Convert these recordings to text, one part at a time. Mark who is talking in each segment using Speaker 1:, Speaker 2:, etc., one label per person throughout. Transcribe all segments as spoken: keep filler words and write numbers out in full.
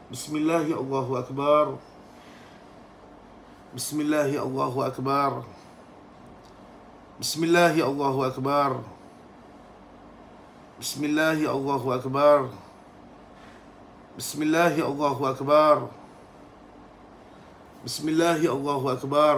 Speaker 1: Bismillahi Allahu Akbar. Bismillahi Allahu Akbar. Bismillahi Allahu Akbar. Bismillahi Allahu Akbar. Bismillahi Allahu Akbar. Bismillahi Allahu Akbar.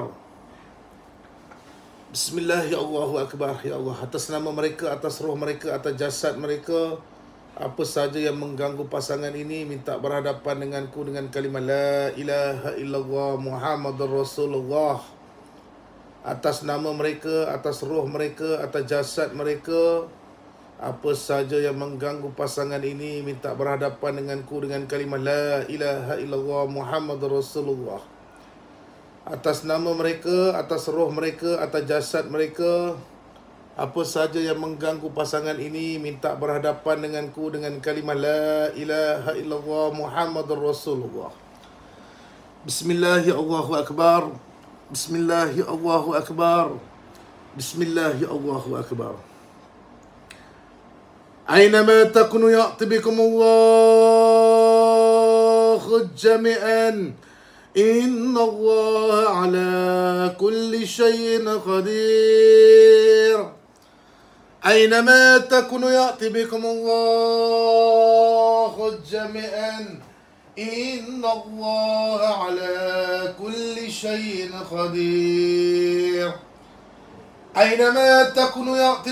Speaker 1: Bismillahi Allahu Akbar. Ya Allah, atas nama mereka, atas roh mereka, atas jasad mereka, apa saja yang mengganggu pasangan ini, minta berhadapan denganku dengan kalimah La ilaha illallah Muhammadur Rasulullah. Atas nama mereka, atas roh mereka, atas jasad mereka, apa saja yang mengganggu pasangan ini, minta berhadapan denganku dengan kalimah La ilaha illallah Muhammadur Rasulullah. Atas nama mereka, atas roh mereka, atas jasad mereka, apa saja yang mengganggu pasangan ini, minta berhadapan denganku dengan kalimah La ilaha illallah Muhammadur Rasulullah. Bismillahi Allahu Akbar. Bismillahi Allahu Akbar. Bismillahi Allahu Akbar. Aynama takunu ya'ti bikumullah jami'an. Inna Allah ala kulli syai'in qadir. Aynama takunu ya'ti bikumullah jami'an. Inna Allah ala kulli syai'in qadir. Aynama takunu ya'ti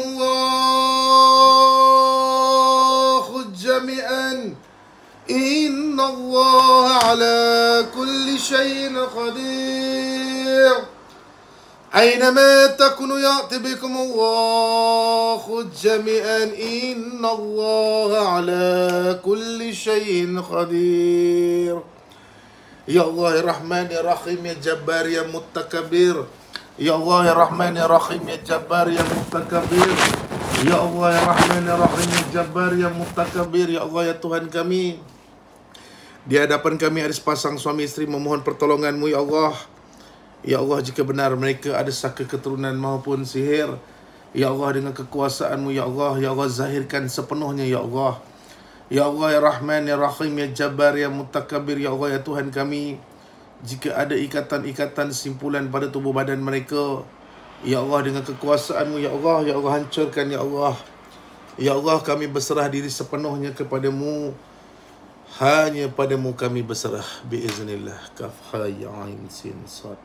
Speaker 1: bikumullah jami'an. Inna Allah ala kulli syai'in qadir. Aynama takunu ya'ti bikumullah jami'an. Inna Allah ala kulli syai'in qadir. Ya Allah ya Rahman ya Rahim ya Jabbar ya Mutakabbir. Ya Allah ya Rahman ya Rahim ya Jabbar ya Mutakabbir. Ya Allah ya Rahman ya Rahim ya Jabbar ya Mutakabbir. Ya Allah ya Tuhan kami, di hadapan kami ada sepasang suami isteri memohon pertolongan-Mu ya Allah. Ya Allah, jika benar mereka ada saka keturunan maupun sihir, ya Allah, dengan kekuasaan-Mu ya Allah, ya Allah, zahirkan sepenuhnya ya Allah. Ya Allah ya Rahman ya Rahim ya Jabbar ya Mutakabbir. Ya Allah ya Tuhan kami, jika ada ikatan-ikatan simpulan pada tubuh badan mereka, ya Allah, dengan kekuasaan-Mu ya Allah, ya Allah, hancurkan ya Allah. Ya Allah, kami berserah diri sepenuhnya kepadamu. Hanya padamu kami berserah. Biiznillah. Kaf ha ya ain sin sad.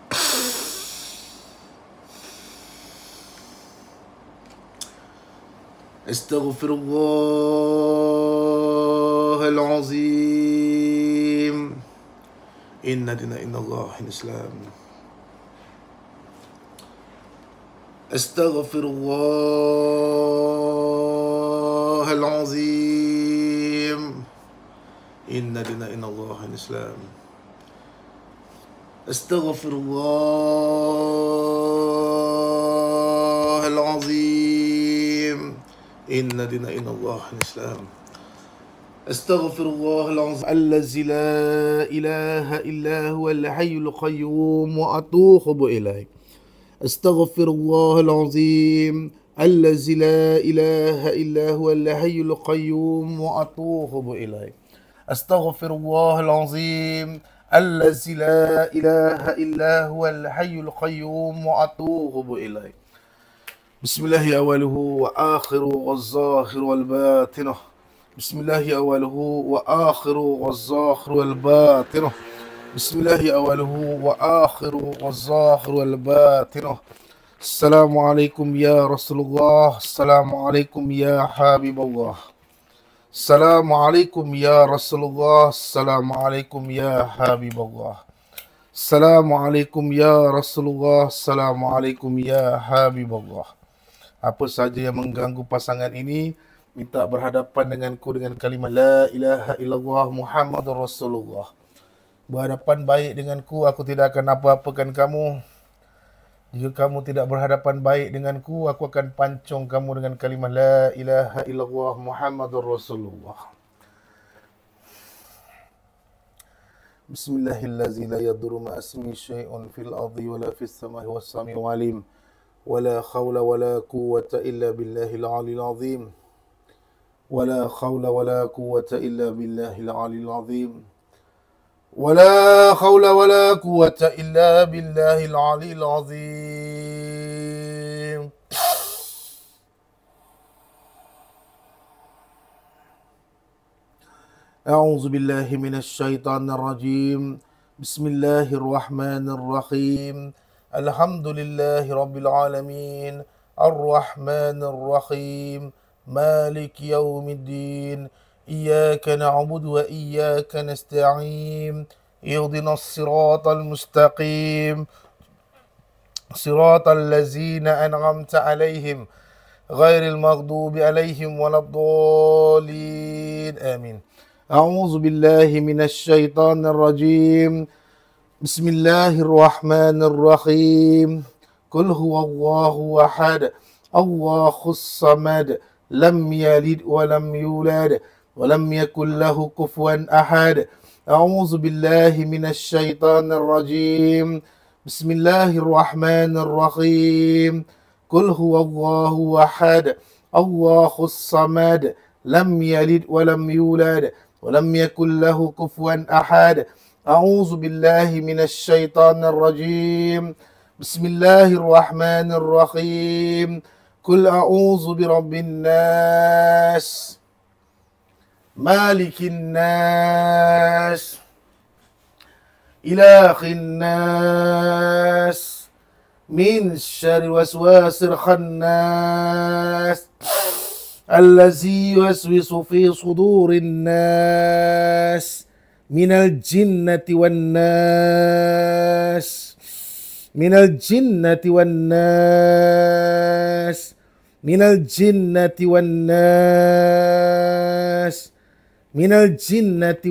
Speaker 1: Astaghfirullahal azim. Inna dina inna Allah in Islam. Astaghfirullahal azim. Inna dina inna Allah in Islam. Astaghfirullahal azim. Inna dina inna Allah in Islam. Astaghfirullahal azim. Allazi la ilaha illa huwal hayyul qayyum wa atubu ilaih. Astaghfirullahal azim. Allazi la ilaha illa huwal hayyul qayyum wa atubu ilaih. Astaghfirullahal azim. Allazi la ilaha illa huwal hayyul qayyum wa atubu ilaih. Bismillahi awaluhu wa akhiru wa zahiru wal batinuh. Bismillahi awaluhu wa akhiru wa zahiru wal batinuh. Bismillahi awaluhu wa akhiru wa zahiru wal batinuh. Assalamualaikum ya Rasulullah. Assalamualaikum ya Habibullah. Assalamualaikum ya Rasulullah. Assalamualaikum ya Habibullah. Assalamualaikum ya Rasulullah. Assalamualaikum ya Habibullah. Apa saja yang mengganggu pasangan ini, minta berhadapan denganku dengan kalimah La ilaha illallah Muhammadur Rasulullah. Berhadapan baik denganku, aku tidak akan apa-apakan kamu. Jika kamu tidak berhadapan baik denganku, aku akan pancung kamu dengan kalimah La ilaha illallah Muhammadur Rasulullah. Bismillahirrahmanirrahim. La yadurru ma'asmi syai'un fil ardi wala fis samai was sami'ul alim. Wala khawla wala quwwata illa billahil aliyil azim. ولا حول ولا قوة إلا بالله العلي العظيم ولا حول ولا قوة إلا بالله العلي العظيم أعوذ بالله من الشيطان الرجيم بسم الله الرحمن الرحيم الحمد لله رب العالمين الرحمن الرحيم مالك يوم الدين إياك نعبد وإياك نستعين اهدنا الصراط المستقيم صراط الذين أنعمت عليهم غير المغضوب عليهم ولا الضالين آمين أعوذ بالله من الشيطان الرجيم بسم الله الرحمن الرحيم قل هو الله أحد الله الصمد لم يلد ولم يولد ولم يكن له كفوا أحد أعوذ بالله من الشيطان الرجيم بسم الله الرحمن الرحيم قل هو الله أحد الله الصمد لم يلد ولم يولد ولم يكن له كفوا أحد أعوذ بالله من الشيطان الرجيم بسم الله الرحمن الرحيم قل أعوذ برب الناس مالك الناس إله الناس من شر وسواس الخناس الذي يوسوس في صدور الناس من الجنة والناس من الجنة والناس من الجنة والناس من الجنة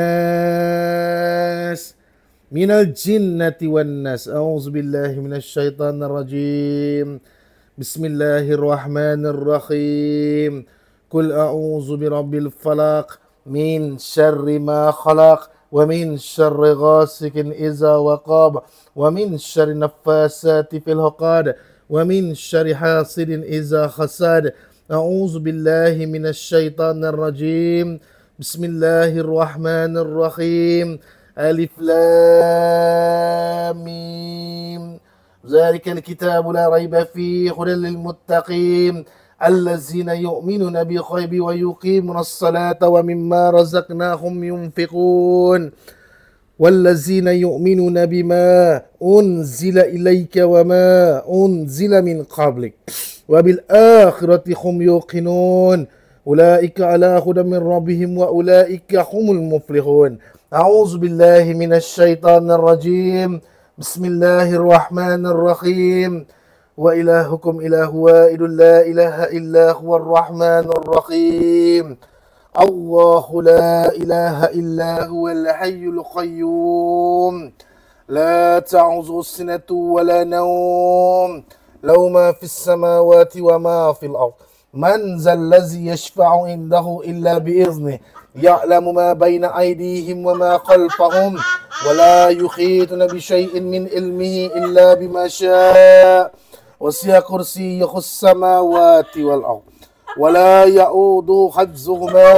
Speaker 1: والناس من الجنة والناس أعوذ بالله من الشيطان الرجيم بسم الله الرحمن الرحيم قل أعوذ برب الفلق من شر ما خلق ومن شر غاسق إذا وقب ومن شر النفاثات في العقد ومن شر حاسد إذا حسد أعوذ بالله من الشيطان الرجيم بسم الله الرحمن الرحيم ألف لام ميم ذلك الكتاب لا ريب فيه هدى للمتقين الذين يؤمنون بالغيب ويقيمون الصلاة ومما رزقناهم ينفقون والذين يؤمنون بما أنزل إليك وما أنزل من قبلك وبالآخرة هم يوقنون أولئك على هدى من ربهم وأولئك هم المفلحون أعوذ بالله من الشيطان الرجيم بسم الله الرحمن الرحيم وإلهكم إله واحد لا إله إلا هو الرحمن الرحيم الله لا إله إلا هو الحي القيوم لا تأخذه سنة ولا نوم له ما في السماوات وما في الأرض من ذا الذي يشفع عنده إلا بإذنه يعلم ما بين أيديهم وما خلفهم ولا يحيطون بشيء من علمه إلا بما شاء وسع كرسيه السماوات والأرض ولا يؤود حفظهما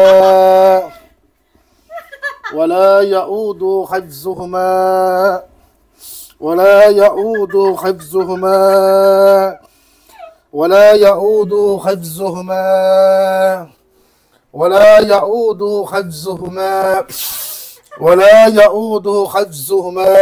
Speaker 1: ولا يؤود حفظهما ولا يؤود حفظهما ولا يؤود حفظهما ولا يؤود حفظهما ولا يؤود حفظهما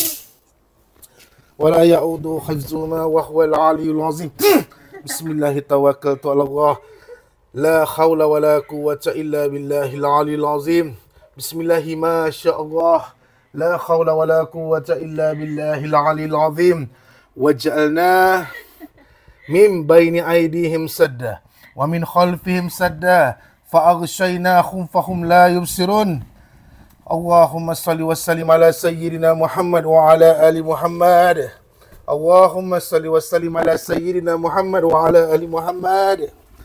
Speaker 1: ولا يؤود حفظهما وهو العلي العظيم بسم الله توكلت على الله لا حول ولا قوة إلا بالله العلي العظيم بسم الله ما شاء الله لا حول ولا قوة إلا بالله العلي العظيم وجعلناه من بين أيديهم سدا ومن خلفهم سدا فأغشيناهم فهم لا يبصرون اللهم صل وسلم على سيدنا محمد وعلى آل محمد اللهم صل وسلم على سيدنا محمد وعلى آل محمد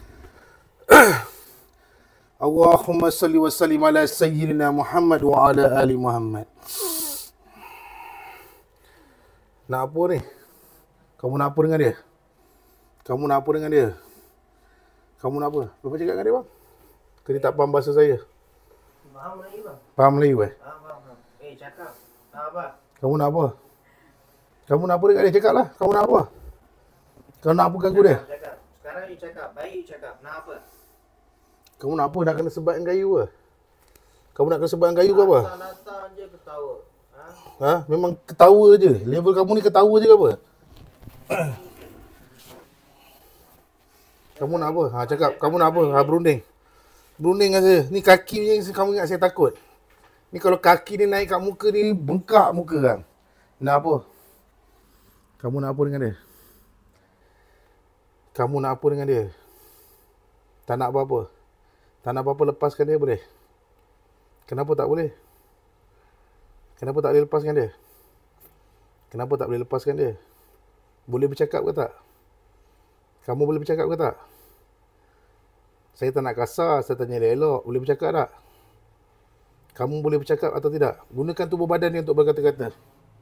Speaker 1: اللهم صل وسلم على سيدنا محمد وعلى آل محمد. Nak apa ni? Kamu nak apa dengan dia? Kamu nak apa dengan dia? Kamu nak apa? Bapak cakap dengan dia, bang. Kau ni tak faham bahasa saya?
Speaker 2: Faham Melayu bang?
Speaker 1: Faham Melayu eh?
Speaker 2: Faham, faham, faham. Eh, cakap. Nak apa?
Speaker 1: Kamu nak apa? Kamu nak apa dekat dia? Cakap lah. Kamu nak apa? Kau nak apa ganggu dia?
Speaker 2: Cakap, cakap. Sekarang you cakap. Baik you cakap. Nak apa?
Speaker 1: Kamu nak apa? Nak kena sebatkan kayu ke? Kamu nak kena sebatkan kayu ke apa?
Speaker 2: Datang-datang je ketawa. Ha?
Speaker 1: Ha? Memang ketawa je. Level kamu ni ketawa je ke apa? Kamu nak apa? Ha, cakap. Kamu nak apa? Ha, berunding. Berunding kan saya. Ni kaki ni yang kamu ingat saya takut. Ni kalau kaki ni naik kat muka ni, bengkak muka kan. Nak apa? Kamu nak apa dengan dia? Kamu nak apa dengan dia? Tak nak apa-apa? Tak nak apa-apa, lepaskan dia boleh? Kenapa tak boleh? Kenapa tak boleh lepaskan dia? Kenapa tak boleh lepaskan dia? Boleh bercakap ke tak? Kamu boleh bercakap ke tak? Saya tak nak kasar, saya tanya elok. Boleh bercakap tak? Kamu boleh bercakap atau tidak? Gunakan tubuh badan ni untuk berkata-kata.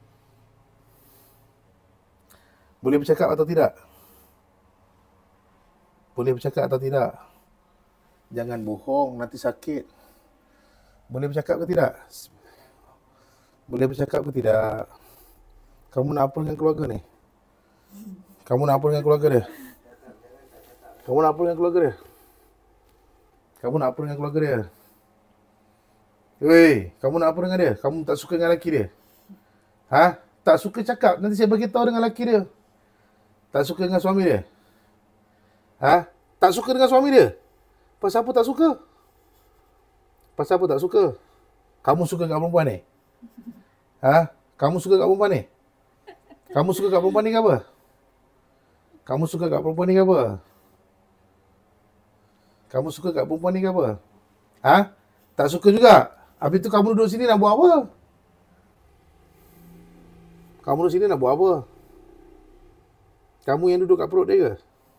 Speaker 1: Boleh bercakap atau tidak? Boleh bercakap atau tidak? Jangan bohong, nanti sakit. Boleh bercakap ke tidak? Boleh bercakap ke tidak? Kamu nak apa dengan keluarga ni? Kamu nak apa dengan keluarga dia? Kamu nak apa dengan keluarga dia? Kamu nak apa dengan keluarga dia? Hei, kamu nak apa dengan dia? Kamu tak suka dengan lelaki dia? Ha? Tak suka cakap, nanti saya bagi tahu dengan lelaki dia. Tak suka dengan suami dia? Ha? Tak suka dengan suami dia? Pasal apa tak suka? Pasal apa tak suka? Kamu suka kat perempuan ni? Ha? Kamu suka kat perempuan ni? Kamu suka kat perempuan ni ke apa? Kamu suka kat perempuan ni ke apa? Kamu suka kat perempuan ni ke apa? Ha? Tak suka juga? Habis tu kamu duduk sini nak buat apa? Kamu duduk sini nak buat apa? Kamu yang duduk kat perut dia ke?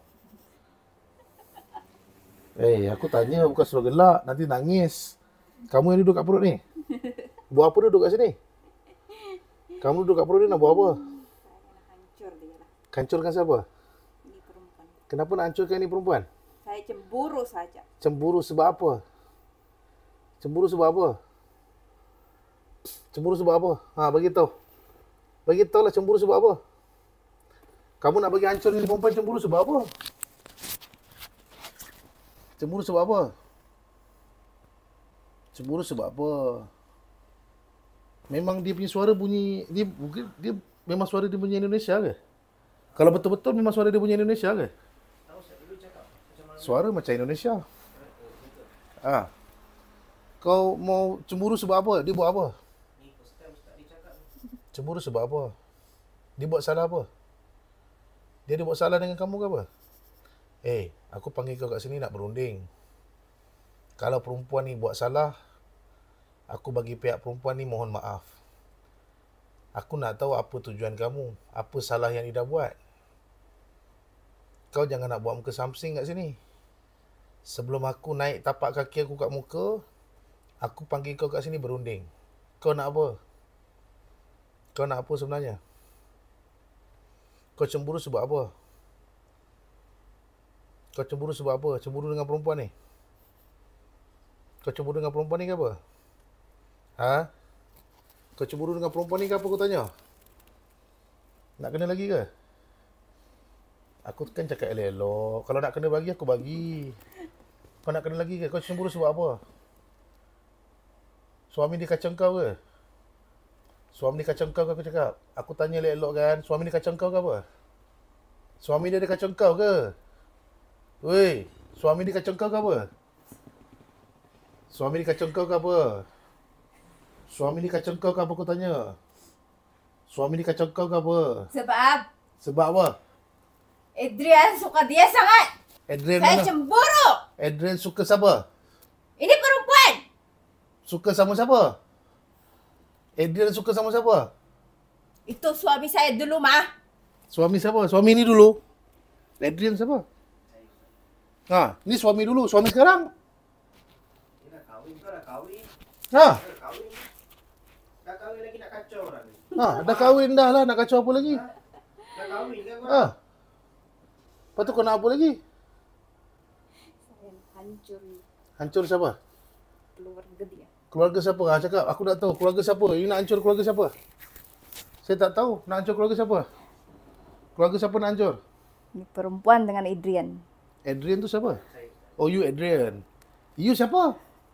Speaker 1: Eh, hey, aku tanya bukan suruh gelak, nanti nangis. Kamu yang duduk kat perut ni? Buat apa duduk kat sini? Kamu duduk kat perut ni nak buat apa?
Speaker 3: Hancur dia lah.
Speaker 1: Hancurkan siapa?
Speaker 3: Ini perempuan.
Speaker 1: Kenapa nak hancurkan ni perempuan?
Speaker 3: Saya cemburu saja.
Speaker 1: Cemburu sebab apa? Cemburu sebab apa? Cemburu sebab apa? Ha, bagi tahu. Bagi tahu lah cemburu sebab apa? Kamu nak bagi hancur ni perempuan, cemburu sebab apa? Cemburu sebab apa? Cemburu sebab apa? Memang dia punya suara bunyi, dia mungkin dia memang suara dia bunyi Indonesia ke? Kalau betul-betul memang suara dia bunyi Indonesia ke? Suara macam Indonesia. Ah. Kau mau cemburu sebab apa? Dia buat apa? Cemburu sebab apa? Dia buat salah apa? Dia ada buat salah dengan kamu ke apa? Eh, aku panggil kau kat sini nak berunding. Kalau perempuan ni buat salah, aku bagi pihak perempuan ni mohon maaf. Aku nak tahu apa tujuan kamu, apa salah yang dia dah buat. Kau jangan nak buat muka samsing kat sini. Sebelum aku naik tapak kaki aku kat muka, aku panggil kau kat sini berunding. Kau nak apa? Kau nak apa sebenarnya? Kau cemburu sebab apa? Kau cemburu sebab apa? Cemburu dengan perempuan ni? Kau cemburu dengan perempuan ni ke apa? Ha? Kau cemburu dengan perempuan ni ke apa aku tanya? Nak kena lagi ke? Aku kan cakap elok-elok. Kalau nak kena bagi, aku bagi. Kau nak kena lagi ke? Kau cemburu sebab apa? Suami dia kacau kau ke? Suami dia kacau kau ke aku cakap? Aku tanya elok-elok kan. Suami dia kacau kau ke apa? Suami dia ada kacau kau ke? Weh, suami dia kacau kau ke apa? Suami dia kacau kau ke apa? Suami dia kacau kau ke apa aku tanya? Suami dia kacau kau ke apa?
Speaker 3: Sebab
Speaker 1: Sebab apa?
Speaker 3: Adrian suka dia sangat.
Speaker 1: Adrian
Speaker 3: Saya
Speaker 1: mana?
Speaker 3: cemburu.
Speaker 1: Adrian suka siapa?
Speaker 3: Ini perempuan.
Speaker 1: Suka sama siapa? Adrian suka sama siapa?
Speaker 3: Itu suami saya dulu mah.
Speaker 1: Suami siapa? Suami ni dulu. Adrian siapa? Ha, ni suami dulu. Suami sekarang?
Speaker 2: Dia nak kahwin, kau dah kahwin.
Speaker 1: Ha,
Speaker 2: Kau dah kahwin. Dah kahwin lagi nak kacau orang ni.
Speaker 1: ha, dah kahwin dah lah. Nak kacau apa lagi?
Speaker 2: Dah kahwin kan kau?
Speaker 1: Ha. Lepas tu kau nak apa lagi?
Speaker 3: Saya hancur.
Speaker 1: Hancur siapa?
Speaker 3: Keluarga dia.
Speaker 1: Keluarga siapa? Ha, cakap. Aku tak tahu. Keluarga siapa? You nak hancur keluarga siapa? Saya tak tahu. Nak hancur keluarga siapa? Keluarga siapa nak hancur?
Speaker 3: Ini perempuan dengan Adrian.
Speaker 1: Adrian tu siapa?
Speaker 2: Saya.
Speaker 1: Oh, you Adrian. You siapa?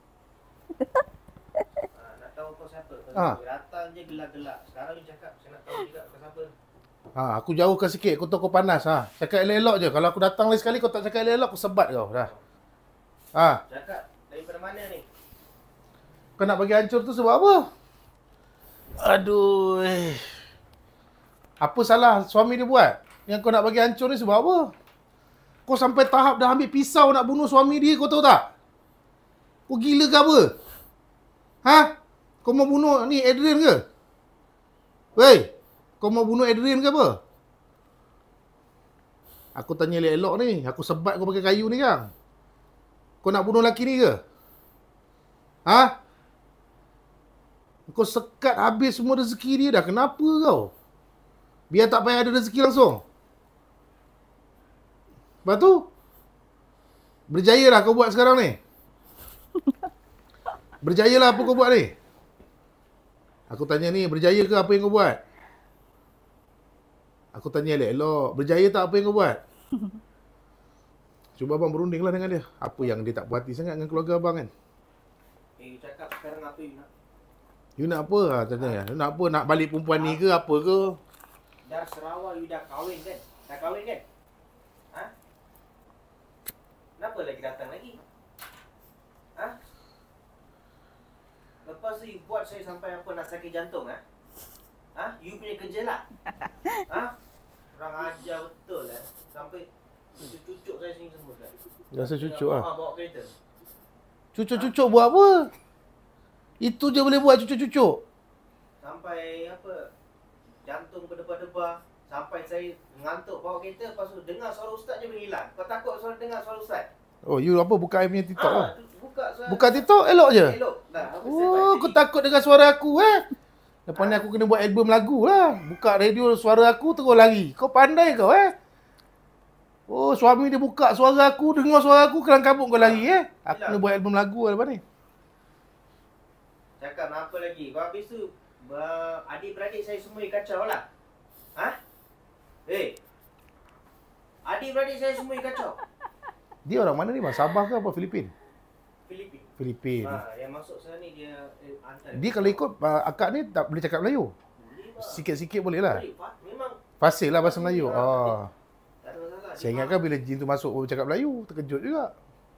Speaker 2: Ah, nak tahu kau siapa? Kau
Speaker 1: Ah.
Speaker 2: datang je gelak-gelak. Sekarang you cakap saya nak tahu juga kau siapa.
Speaker 1: Ha, aku jauhkan sikit. Kau tahu kau panas. Ha. Cakap elok-elok je. Kalau aku datang lagi sekali, kau tak cakap elok-elok, aku sebat kau. Dah. Ha.
Speaker 2: Cakap daripada mana ni?
Speaker 1: Kau nak bagi hancur tu sebab apa? Aduh. eh. Apa salah suami dia buat? Yang kau nak bagi hancur ni sebab apa? Kau sampai tahap dah ambil pisau nak bunuh suami dia, kau tahu tak? Kau gila ke apa? Ha? Kau mau bunuh ni Adrian ke? Weh, kau mau bunuh Adrian ke apa? Aku tanya elok-elok ni. Aku sebat kau pakai kayu ni kan? Kau nak bunuh lelaki ni ke? Ha? Kau sekat habis semua rezeki dia dah. Kenapa kau? Biar tak payah ada rezeki langsung. Lepas tu, berjaya lah kau buat sekarang ni. Berjaya lah apa kau buat ni. Aku tanya ni, berjaya ke apa yang kau buat? Aku tanya elok-elok. Berjaya tak apa yang kau buat? Cuba abang berunding lah dengan dia. Apa yang dia tak puas hati sangat dengan keluarga abang kan?
Speaker 2: Eh, you cakap sekarang apa you nak?
Speaker 1: You nak apa? Ha, tanya. You nak apa? Nak balik perempuan ni ke apa ke?
Speaker 2: Dah Sarawak you dah kahwin kan? Dah kahwin kan? Ha? Kenapa lagi datang lagi? Ha? Lepas tu you buat saya sampai apa nak sakit jantung ha? Ha? You punya kerja lah. Ha? Kurang ajar betul lah. Sampai cucuk saya sini semua kan.
Speaker 1: Rasa cucuk lah.
Speaker 2: Ha, bawa kereta.
Speaker 1: Cucuk-cucuk buat apa? Itu je boleh buat cucuk-cucuk.
Speaker 2: Sampai apa? Jantung berdebar-debar. Sampai saya ngantuk bawa kereta. Lepas tu dengar suara ustaz je menghilang. Kau takut suara dengar suara ustaz?
Speaker 1: Oh, you apa? Buka I punya TikTok
Speaker 2: Ah,
Speaker 1: lah.
Speaker 2: buka suara.
Speaker 1: Buka TikTok, elok je.
Speaker 2: Elok. Dah, apa
Speaker 1: Oh,
Speaker 2: saya
Speaker 1: kau takut dengan suara aku eh? Lepas ni aku kena buat album lagu lah. Buka radio suara aku terus lari. Kau pandai kau eh? Oh, suami dia buka suara aku, dengar suara aku, kelang kabut kau lari eh? Aku kena buat album lagu lah lepas ni.
Speaker 2: Cakap apa lagi? Kau habis tu ber- adik-beradik saya semua kacau lah. Ha? Eh. Adik-beradik saya semua kacau.
Speaker 1: Dia orang mana ni bang? Sabah ke apa? Filipin?
Speaker 2: Filipin.
Speaker 1: Filipin.
Speaker 2: Ha, yang masuk sana ni dia eh, hantar.
Speaker 1: Dia kalau ikut uh, akak ni tak boleh cakap Melayu.
Speaker 2: Boleh, bang.
Speaker 1: Sikit-sikit boleh lah.
Speaker 2: Boleh, Pak. Memang
Speaker 1: Fasih lah bahasa Melayu. Oh.
Speaker 2: tak ada masalah.
Speaker 1: Saya
Speaker 2: Dia
Speaker 1: ingatkan bila jin tu masuk baru cakap Melayu. Terkejut juga.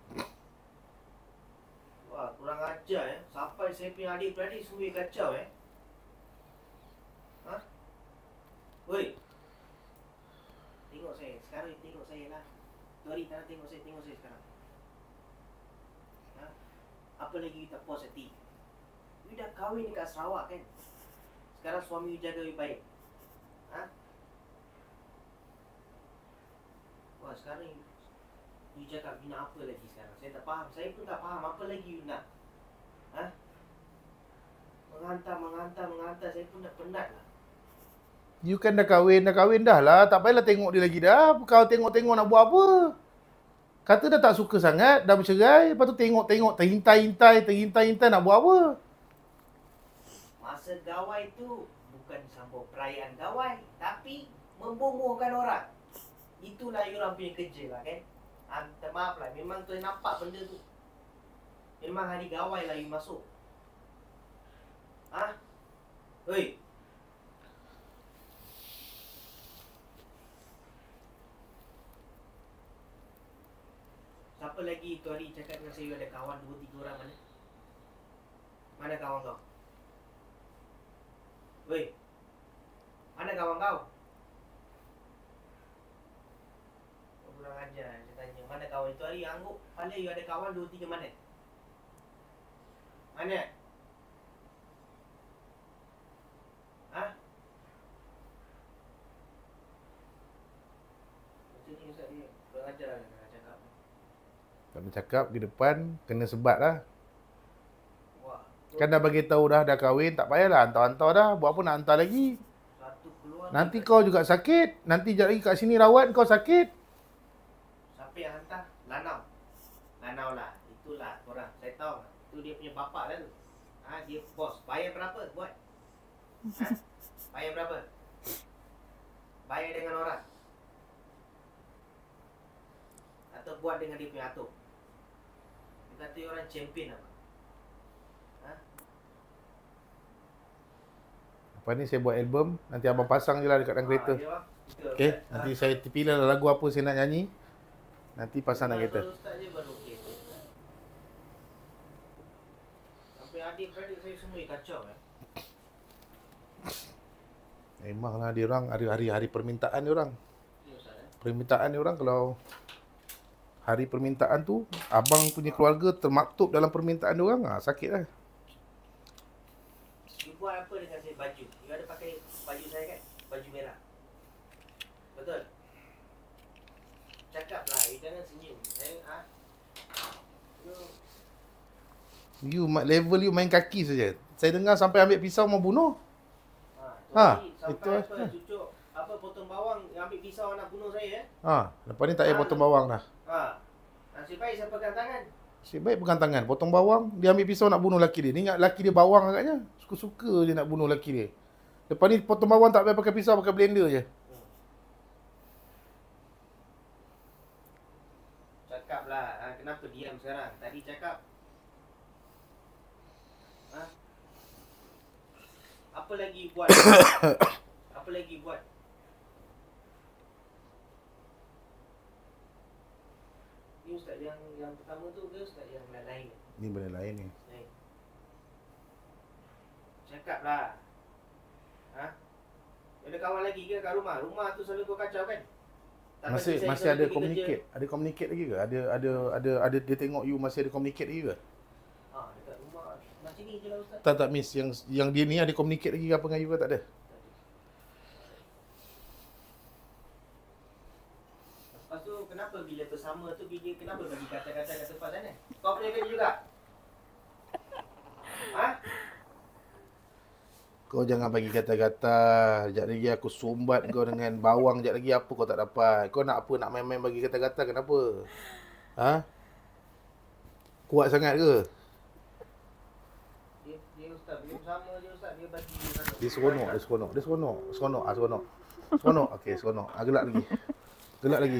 Speaker 2: Wah, kurang ajar eh. Sampai saya punya adik-beradik semua kacau eh. Ha? Woi. Tengok saya. Sekarang you tengok saya lah. Tu hari tak nak tengok saya. Tengok saya sekarang. Ha? Apa lagi you tak puas hati? You dah kahwin dekat Sarawak kan? Sekarang suami you jaga you baik. Ha? Wah, sekarang you, you cakap you nak apa lagi sekarang? Saya tak faham. Saya pun tak faham apa lagi you nak. Ha? Menghantar, menghantar, menghantar. Saya pun dah penat lah.
Speaker 1: You kan dah kahwin, dah kahwin dah lah. Tak payahlah tengok dia lagi dah. Kau tengok-tengok nak buat apa? Kata dah tak suka sangat, dah bercerai. Lepas tu tengok-tengok, terhintai-hintai, terhintai-hintai nak buat apa?
Speaker 2: Masa gawai tu bukan sambung perayaan gawai, tapi membomohkan orang. Itulah you orang punya kerja lah kan. Minta maaf lah, memang tu nampak benda tu. Memang hari gawai lah you masuk. Ha? Hei. Siapa lagi tu hari cakap dengan saya you ada kawan dua tiga orang mana? Mana kawan kau? Weh. Mana kawan kau? Oh, kurang ajar saya tanya. Mana kawan itu hari angguk pada you ada kawan dua tiga mana? Mana? Ha? Macam ni Ustaz dia kurang ajar lah nak cakap.
Speaker 1: Tak boleh cakap di depan, kena sebat lah.
Speaker 2: Wah.
Speaker 1: Kan dah bagi tahu dah, dah kahwin, tak payahlah hantar-hantar dah. Buat apa nak hantar lagi?
Speaker 2: Satu keluar.
Speaker 1: Nanti kau juga sakit. Nanti sekejap lagi kat sini rawat, kau sakit.
Speaker 2: Siapa yang hantar? Lanau. Lanau lah. Itulah korang dia punya bapak lah tu. Ha, dia bos. Bayar berapa buat? Ha? Bayar berapa? Bayar dengan orang. Atau buat dengan dia punya atuk. Dia kata orang champion apa? Ha?
Speaker 1: Apa ni saya buat album, nanti abang pasang je lah dekat dalam kereta.
Speaker 2: Ha, dia bang. Kita,
Speaker 1: Okey,
Speaker 2: Ustaz.
Speaker 1: nanti saya pilih lah lagu apa saya nak nyanyi. Nanti pasang dalam kereta.
Speaker 2: Kalau Ustaz je baru okey. Sampai adik-beradik saya semua kacau eh.
Speaker 1: Memanglah dia orang ada hari-hari permintaan dia orang.
Speaker 2: Ya Ustaz eh.
Speaker 1: Permintaan dia orang kalau hari permintaan tu abang punya keluarga termaktub dalam permintaan dia orang, ah sakit lah.
Speaker 2: You buat apa dengan saya baju? You ada pakai baju saya kan? Baju merah. Betul? Cakaplah, you jangan senyum. Saya, ha? You,
Speaker 1: You level you main kaki saja. Saya dengar sampai ambil pisau mau bunuh.
Speaker 2: ha,
Speaker 1: Ha,
Speaker 2: sampai
Speaker 1: itu
Speaker 2: apa, cucuk, apa potong bawang, ambil pisau nak bunuh saya eh?
Speaker 1: Ha, lepas ni tak payah potong bawang dah.
Speaker 2: Ha. Nasib baik saya pegang tangan.
Speaker 1: Asyik baik pegang tangan, potong bawang, dia ambil pisau nak bunuh laki dia. Ni ingat laki dia bawang agaknya. Suka-suka je nak bunuh laki dia. Lepas ni potong bawang tak payah pakai pisau, pakai blender je.
Speaker 2: Cakaplah, ha, kenapa diam sekarang? Tadi cakap. Ha? Apa lagi buat? Apa lagi buat? Ni Ustaz yang yang pertama tu ke Ustaz yang lain-lain?
Speaker 1: Ni benda lain ni.
Speaker 2: Lain. Cakaplah. Ha? Ada kawan lagi ke kat rumah? Rumah tu selalu kau kacau kan? Tak
Speaker 1: Masih
Speaker 2: bagi saya
Speaker 1: masih
Speaker 2: selalu
Speaker 1: ada
Speaker 2: pergi
Speaker 1: communicate. Ada communicate lagi ke? Ada ada ada ada dia tengok you masih ada communicate lagi ke?
Speaker 2: kerja. Ha, dekat rumah macam ni je lah Ustaz.
Speaker 1: Tak tak miss yang yang dia ni ada communicate lagi ke apa dengan you ke tak ada?
Speaker 2: Lepas tu kenapa bila bersama tu dia kenapa bagi kata-kata kat tempat sana? Kau punya kerja juga? Ha?
Speaker 1: Kau jangan bagi kata-kata. Sekejap lagi aku sumbat kau dengan bawang. Sekejap lagi apa kau tak dapat. Kau nak apa? Nak main-main bagi kata-kata kenapa? Ha? Kuat sangat ke?
Speaker 2: Dia, dia Ustaz, bila bersama je Ustaz, dia bagi sana.
Speaker 1: Dia seronok, dia seronok. Dia seronok. Seronok, ah seronok. Seronok. Okey, seronok. Ah gelak lagi. Gelak lagi.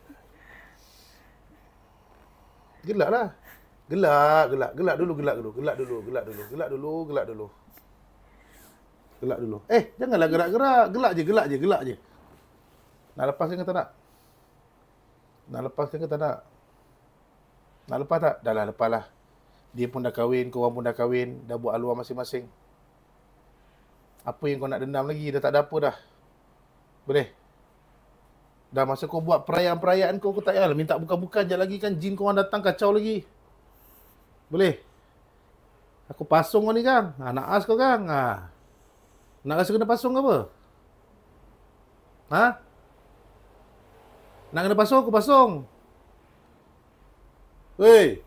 Speaker 1: Gelak lah. Gelak, gelak. Gelak dulu, gelak dulu. Gelak dulu, gelak dulu. Gelak dulu, gelak dulu. Gelak dulu. Eh, janganlah gerak-gerak. Gelak je, gelak je, gelak je. Nak lepaskan ke tak nak? Nak lepaskan ke tak nak? Nak lepas tak? Dah lah, lepas lah. Dia pun dah kahwin, korang pun dah kahwin. Dah buat haluan masing-masing. Apa yang kau nak dendam lagi? Dah tak ada apa dah. Boleh? Dah masa kau buat perayaan-perayaan kau, kau tak payahlah minta bukan-bukan. Sekejap lagi kan jin korang datang kacau lagi. Boleh? Aku pasung kau ni Kang. Ha, nak as kau Kang. Ha. Nak rasa kena pasung ke apa? Ha? Nak kena pasung, aku pasung. Weh.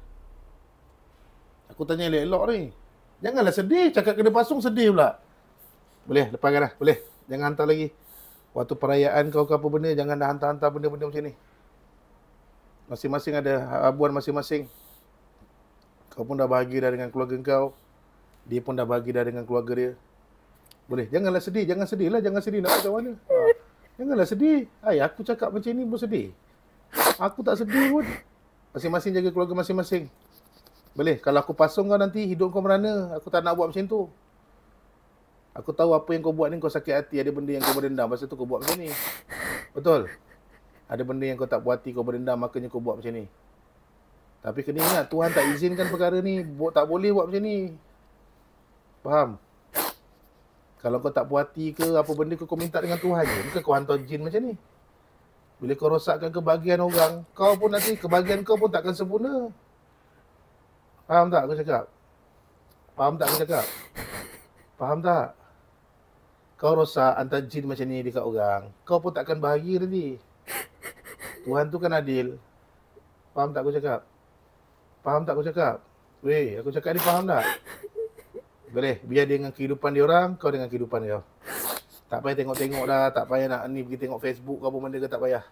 Speaker 1: Aku tanya elok-elok ni. Janganlah sedih. Cakap kena pasung, sedih pula. Boleh, lepaskan dah. Boleh. Jangan hantar lagi. Waktu perayaan kau ke apa benda, jangan dah hantar-hantar benda-benda macam ni. Masing-masing ada habuan masing-masing. Kau pun dah bahagia dah dengan keluarga kau. Dia pun dah bahagia dah dengan keluarga dia. Boleh. Janganlah sedih. Jangan sedih lah. Jangan sedih. Nak macam mana? Ha. Janganlah sedih. Hai, aku cakap macam ni pun sedih. Aku tak sedih pun. Masing-masing jaga keluarga masing-masing. Boleh. Kalau aku pasung kau nanti, hidup kau merana. Aku tak nak buat macam tu. Aku tahu apa yang kau buat ni kau sakit hati. Ada benda yang kau berdendam. Masa tu kau buat macam ni. Betul? Ada benda yang kau tak puas hati, kau berdendam. Makanya kau buat macam ni. Tapi kena ingat, Tuhan tak izinkan perkara ni. Tak boleh buat macam ni. Faham? Kalau kau tak puas hati ke apa benda kau, kau minta dengan Tuhan je. Bukan kau hantar jin macam ni. Bila kau rosakkan kebahagiaan orang, kau pun nanti kebahagiaan kau pun takkan sempurna. Faham tak aku cakap? Faham tak aku cakap? Faham tak? Kau rosak hantar jin macam ni dekat orang, kau pun takkan bahagia nanti. Tuhan tu kan adil. Faham tak aku cakap? Faham tak aku cakap? Weh, aku cakap ni faham tak? Boleh, biar dia dengan kehidupan dia orang, kau dengan kehidupan kau. Tak payah tengok-tengok dah, tak payah nak ni pergi tengok Facebook ke apa benda ke, tak payah.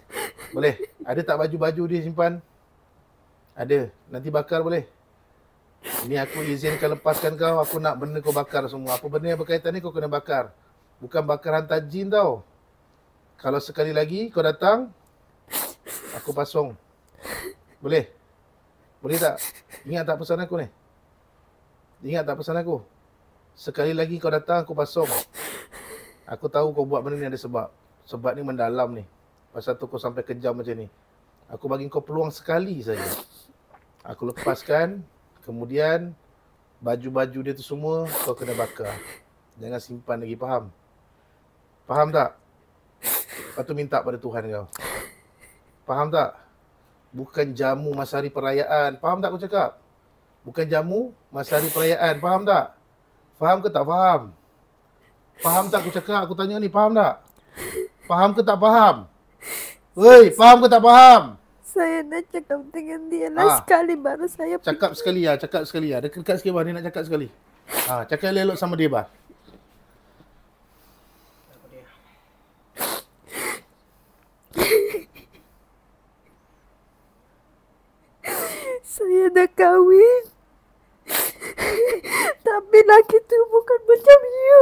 Speaker 1: Boleh? Ada tak baju-baju dia simpan? Ada. Nanti bakar boleh? Ini aku izinkan lepaskan kau. Aku nak benda kau bakar semua. Apa benda yang berkaitan ni kau kena bakar. Bukan bakar hantar jin tau. Kalau sekali lagi kau datang, aku pasung. Boleh? Boleh tak? Ingat tak pesan aku ni? Ingat tak pesan aku? Sekali lagi kau datang, aku pasung. Aku tahu kau buat benda ni ada sebab. Sebab ni mendalam ni. Pasal tu kau sampai kejam macam ni. Aku bagi kau peluang sekali saja. Aku lepaskan. Kemudian baju-baju dia tu semua kau kena bakar. Jangan simpan lagi, faham? Faham tak? Lepas tu minta pada Tuhan kau. Faham tak? Bukan jamu masa hari perayaan. Faham tak aku cakap? Bukan jamu masa hari perayaan. Faham tak? Faham ke tak faham? Faham tak aku cakap? Aku tanya ni, faham tak? Faham ke tak faham? Woi, faham ke tak faham?
Speaker 3: Saya nak cakap dengan dia lah
Speaker 1: Ah.
Speaker 3: sekali baru saya
Speaker 1: Cakap sekali ya, cakap sekali ya. Dekat sikit bah, dia nak cakap sekali. Ha, cakap elok sama dia bah.
Speaker 2: Apa dia?
Speaker 3: Saya dah kahwin. Tapi laki tu bukan macam you.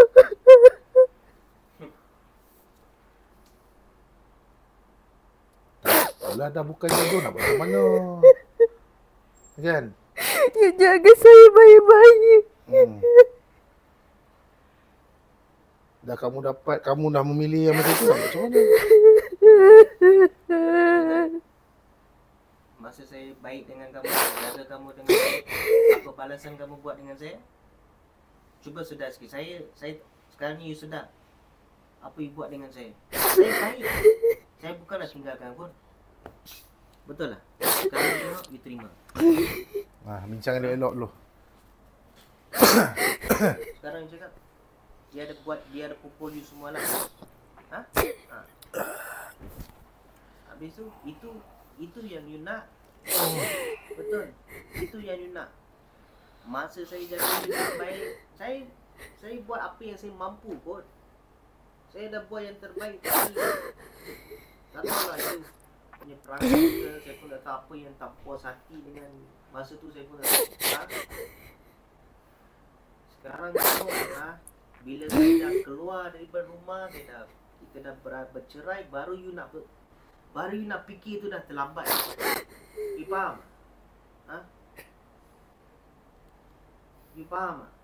Speaker 1: Alah, dah bukan jodoh nak buat macam mana? Kan?
Speaker 3: You jaga saya baik-baik.
Speaker 1: Hmm. Dah kamu dapat, kamu dah memilih yang macam tu nak buat macam mana?
Speaker 2: Masa saya baik dengan kamu, jaga kamu dengan baik, apa balasan kamu buat dengan saya? Cuba sedar sikit. Saya, saya sekarang ni you sedar apa you buat dengan saya. Saya baik. Saya bukanlah tinggalkan pun. Betul lah. Sekarang you tengok, you terima.
Speaker 1: Ha, bincang elok-elok dulu.
Speaker 2: Sekarang you cakap, dia ada buat, dia ada pukul you semua lah. Ha? Ha. Habis tu, itu itu yang you nak. Betul. Itu yang you nak. Masa saya jaga you dengan baik, saya saya buat apa yang saya mampu kot. Saya dah buat yang terbaik tadi. Tak tahulah itu punya perangai ke, saya pun dah tahu apa yang tak puas hati dengan masa tu saya pun dah tahu. Ha? Sekarang tengok, ha? Bila saya dah keluar daripada rumah, saya dah, kita dah ber- bercerai, baru you nak ber, baru you nak fikir tu dah terlambat. You faham? Ha? You faham? Ha?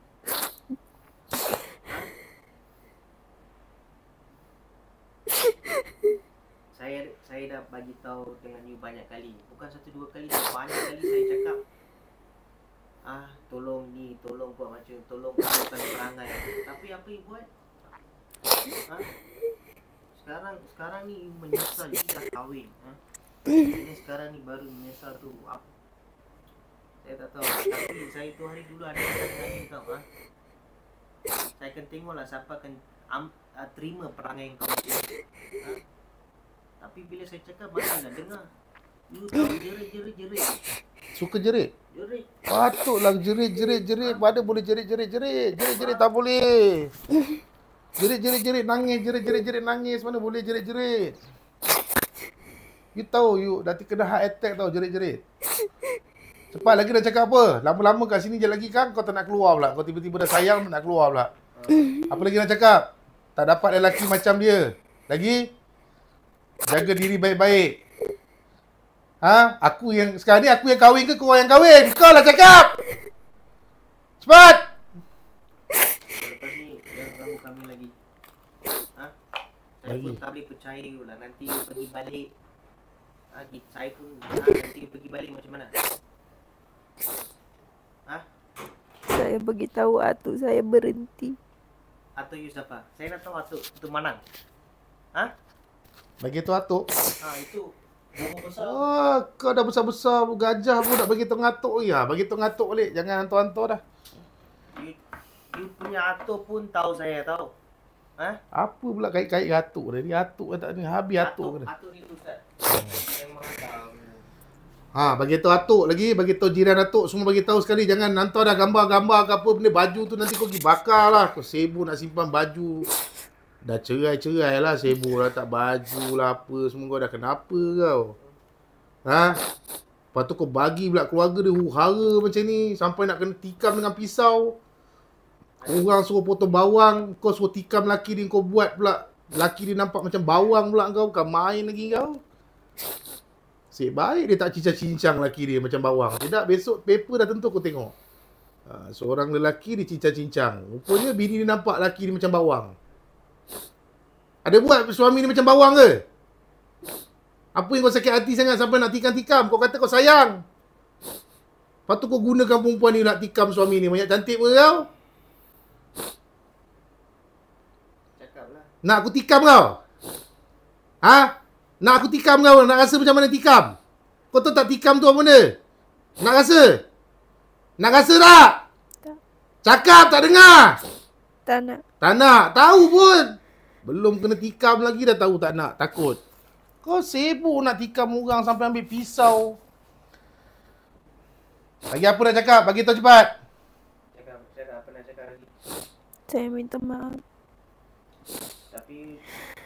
Speaker 2: Saya saya dah bagi tahu dengan you banyak kali. Bukan satu dua kali, banyak kali saya cakap. Ah, tolong ni, tolong buat macam, tolong buatkan perangai. Tapi apa you buat? Ha? Sekarang sekarang ni you menyesal, you dah kahwin. Ha? Ini sekarang ni baru menyesal tu apa? Saya tak tahu. Tapi saya tu hari dulu ada dengan you tau. Ha? Saya akan tengoklah siapa akan am, uh, terima perangai yang kau buat. Ha? Tapi bila saya cakap, mana nak dengar. You tahu jerit-jerit-jerit.
Speaker 1: Suka jerit?
Speaker 2: Jerit.
Speaker 1: Patutlah jerit-jerit-jerit. Mana boleh jerit-jerit-jerit? Jerit-jerit tak boleh. Jerit-jerit-jerit nangis, jerit-jerit-jerit nangis. Mana boleh jerit-jerit? You tahu you dah kena heart attack tau jerit-jerit. Cepat lagi dah cakap apa? Lama-lama kat sini je lagi kan kau tak nak keluar pula. Kau tiba-tiba dah sayang nak keluar pula. Apa lagi nak cakap? Tak dapat lelaki macam dia. Lagi? Jaga diri baik-baik. Ha? Aku yang sekarang ni aku yang kahwin ke kau yang kahwin? Kau lah cakap. Cepat.
Speaker 2: Lepas ni jangan ganggu kami lagi. Ha? Saya
Speaker 1: Lagi.
Speaker 2: pun tak boleh percaya lah. Nanti you pergi balik. Ha, saya pun ha, nanti you pergi balik macam mana? Ha?
Speaker 3: Saya beritahu Atuk saya berhenti.
Speaker 2: Atau you siapa? Saya nak tahu Atuk itu Manang. Ha?
Speaker 1: Bagi tu atuk.
Speaker 2: Ha, itu bohong besar.
Speaker 1: Oh, kau dah besar-besar gajah pun nak bagi tu ngatuk ya. Bagi tu ngatuk balik. Jangan hantu-hantu dah.
Speaker 2: You, you punya Atuk pun tahu saya tahu. Ha?
Speaker 1: Apa pula kait-kait atuk dia? Dia atuk kan tak ni. Habis atuk
Speaker 2: Atuk,
Speaker 1: kena.
Speaker 2: Atuk ni Ustaz. Memang tahu.
Speaker 1: Ha, bagi tahu atuk lagi, bagi tahu jiran atuk, semua bagi tahu sekali. Jangan hantar dah gambar-gambar ke apa benda baju tu nanti kau pergi bakar lah. Kau sibuk nak simpan baju. Dah cerai-cerai lah, sibuk lah tak baju lah apa semua. Kau dah kenapa kau? Ha? Lepas tu kau bagi pula keluarga dia huru-hara macam ni. Sampai nak kena tikam dengan pisau. Orang suruh potong bawang, kau suruh tikam laki dia, kau buat pula. Laki dia nampak macam bawang pula kau. Bukan main lagi kau. Asyik baik dia tak cincang-cincang laki dia macam bawang. Tidak, besok paper dah tentu kau tengok. Ha, seorang lelaki dia cincang-cincang. Rupanya bini dia nampak laki dia macam bawang. Ada buat suami dia macam bawang ke? Apa yang kau sakit hati sangat sampai nak tikam-tikam? Kau kata kau sayang. Lepas tu kau gunakan perempuan ni nak tikam suami ni. Banyak cantik pun kau.
Speaker 2: Cakap lah.
Speaker 1: Nak aku tikam kau? Ha? Nak aku tikam kau? Nak rasa macam mana tikam? Kau tahu tak tikam tu apa benda? Nak rasa? Nak rasa tak?
Speaker 3: Tak.
Speaker 1: Cakap tak dengar?
Speaker 3: Tak nak.
Speaker 1: Tak nak. Tahu pun. Belum kena tikam lagi dah tahu tak nak. Takut. Kau sibuk nak tikam orang sampai ambil pisau. Lagi apa nak cakap? Bagi tahu cepat.
Speaker 2: Cakap, cakap apa nak cakap lagi.
Speaker 3: Saya minta maaf.
Speaker 2: Tapi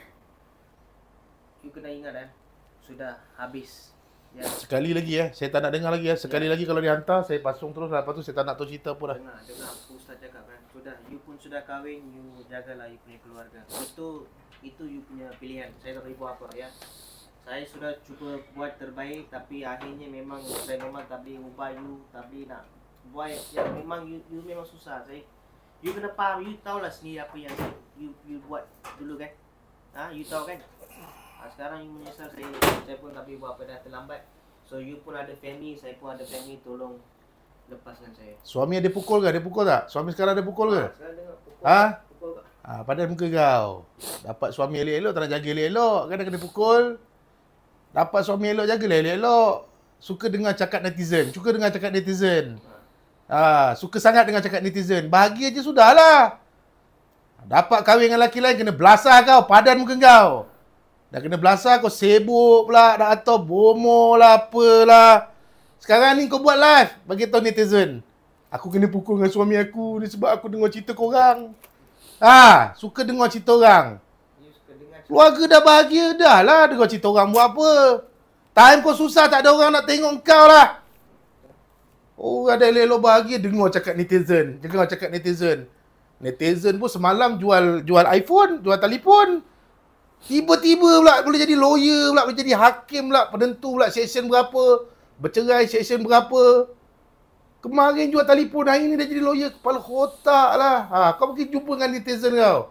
Speaker 2: you kena ingat eh, sudah habis. Ya,
Speaker 1: Sekali lagi eh. Saya tak nak dengar lagi eh. Sekali
Speaker 2: Ya.
Speaker 1: lagi kalau dia hantar, saya pasung terus. Lepas tu saya tak nak tahu cerita apa dah.
Speaker 2: dengar, dengar apa Ustaz cakap kan. Sudah, you pun sudah kahwin, you jagalah you punya keluarga. Itu itu you punya pilihan. Saya tak boleh buat apa ya. Saya sudah cuba buat terbaik, tapi akhirnya memang saya memang tak boleh ubah you, tak boleh nak buat yang memang you, you memang susah. Saya, you kena faham, you tahulah sendiri apa yang you you buat dulu kan. Ha, you tahu kan. Ha, sekarang you menyesal, saya saya pun tak boleh buat apa, dah terlambat. So you pun ada family, saya pun ada family, tolong lepaskan saya.
Speaker 1: Suami ada pukul ke? Ada pukul tak? Suami sekarang ada pukul ke?
Speaker 2: Ha, sekarang dengar pukul.
Speaker 1: Ha?
Speaker 2: Pukul tak?
Speaker 1: Ha, padan muka kau. Dapat suami elok-elok, tak nak jaga elok-elok. Kan kena pukul. Dapat suami elok, jagalah elok-elok. Suka dengar cakap netizen. Suka dengar cakap netizen. Ha, suka sangat dengar cakap netizen. Bahagia je sudahlah. Dapat kahwin dengan lelaki lain, kena belasah kau. Padan muka kau. Dah kena belasah, kau sibuk pula. Dah atau bomo lah, apalah. Sekarang ni kau buat live. Bagi tahu netizen. Aku kena pukul dengan suami aku ni sebab aku dengar cerita korang. Ha, suka dengar cerita orang.
Speaker 2: You suka dengar
Speaker 1: Keluarga dah bahagia dah lah dengar cerita orang buat apa. Time kau susah tak ada orang nak tengok kau lah. Oh, ada elok-elok bahagia dengar cakap netizen. Dengar cakap netizen. Netizen pun semalam jual jual iPhone, jual telefon. Tiba-tiba pula boleh jadi lawyer pula, boleh jadi hakim pula, penentu pula seksyen berapa. Bercerai seksyen berapa. Kemarin jual telefon, hari ni dah jadi lawyer. Kepala kotak lah. Ha, kau pergi jumpa dengan netizen kau.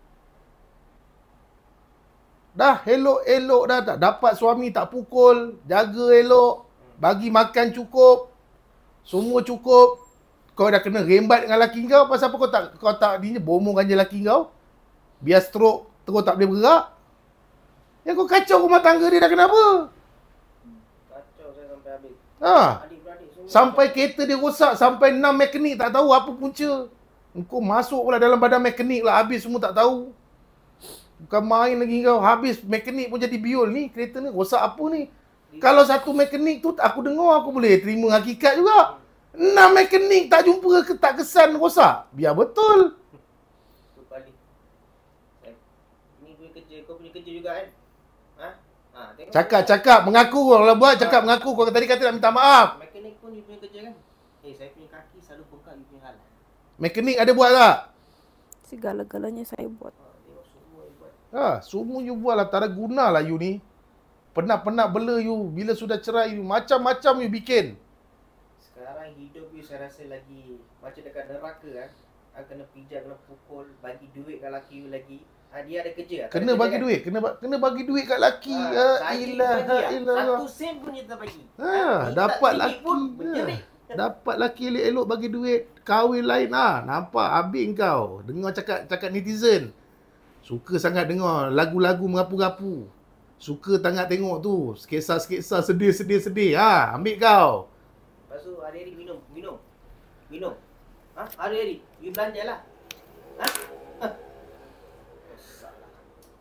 Speaker 1: Dah elok-elok dah. Tak dapat suami tak pukul. Jaga elok. Bagi makan cukup. Semua cukup. Kau dah kena rembat dengan laki kau. Pasal apa kau tak kau tak ni bomoh ganja laki kau? Biar stroke terus tak boleh bergerak. Yang kau kacau rumah tangga dia dah kenapa?
Speaker 2: kacau saya sampai habis.
Speaker 1: Ha.
Speaker 2: Adik-beradik semua
Speaker 1: Sampai kereta dia rosak. Sampai enam mekanik tak tahu apa punca. Kau masuk pula dalam badan mekanik lah. Habis semua tak tahu. Bukan main lagi kau. Habis mekanik pun jadi biol ni. Kereta ni rosak apa ni? Kalau satu mekanik tu aku dengar aku boleh terima hakikat juga. Enam mekanik tak jumpa ke tak kesan rosak. Biar betul.
Speaker 2: tu kali. Eh, ni punya kerja, kau punya kerja juga kan? Ha? Ha, tengok.
Speaker 1: Cakap-cakap mengaku. Kalau buat cakap mengaku. Kau tadi kata nak minta maaf.
Speaker 2: Mekanik pun you punya kerja kan? Eh, saya punya kaki selalu bengkak you punya hal.
Speaker 1: Mekanik ada buat tak?
Speaker 3: Segala-galanya saya buat.
Speaker 2: Ha, tengok semua you buat.
Speaker 1: Ha, semua you buat lah. Tak ada guna lah you ni. Penat-penat bela you. Bila sudah cerai you. Macam-macam you bikin.
Speaker 2: Sekarang hidup you saya rasa lagi macam dekat neraka kan. Ah, kena pijak, kena pukul, bagi duit kat laki you lagi. Ah, dia ada kerja. tak
Speaker 1: Kena
Speaker 2: ada kerja,
Speaker 1: bagi
Speaker 2: kan?
Speaker 1: duit. Kena ba- kena bagi duit kat laki.
Speaker 2: Ah,
Speaker 1: Ha,
Speaker 2: saya
Speaker 1: ilah,
Speaker 2: bagi,
Speaker 1: ha,
Speaker 2: ah.
Speaker 1: ilah.
Speaker 2: Satu sen pun dia tak bagi.
Speaker 1: Ha,
Speaker 2: Minta
Speaker 1: dapat
Speaker 2: sikit
Speaker 1: laki.
Speaker 2: pun
Speaker 1: Ha.
Speaker 2: menjerit.
Speaker 1: Dapat laki elok-elok bagi duit. Kahwin lain ah. Nampak habis kau. Dengar cakap cakap netizen. Suka sangat dengar lagu-lagu merapu-rapu. Suka sangat tengok tu. Sketsa-sketsa sedih-sedih-sedih. Ha, ambil kau.
Speaker 2: Lepas tu hari-hari minum, minum. Minum. Ha? Hari-hari you belanjalah. Ha? Ha? Salah.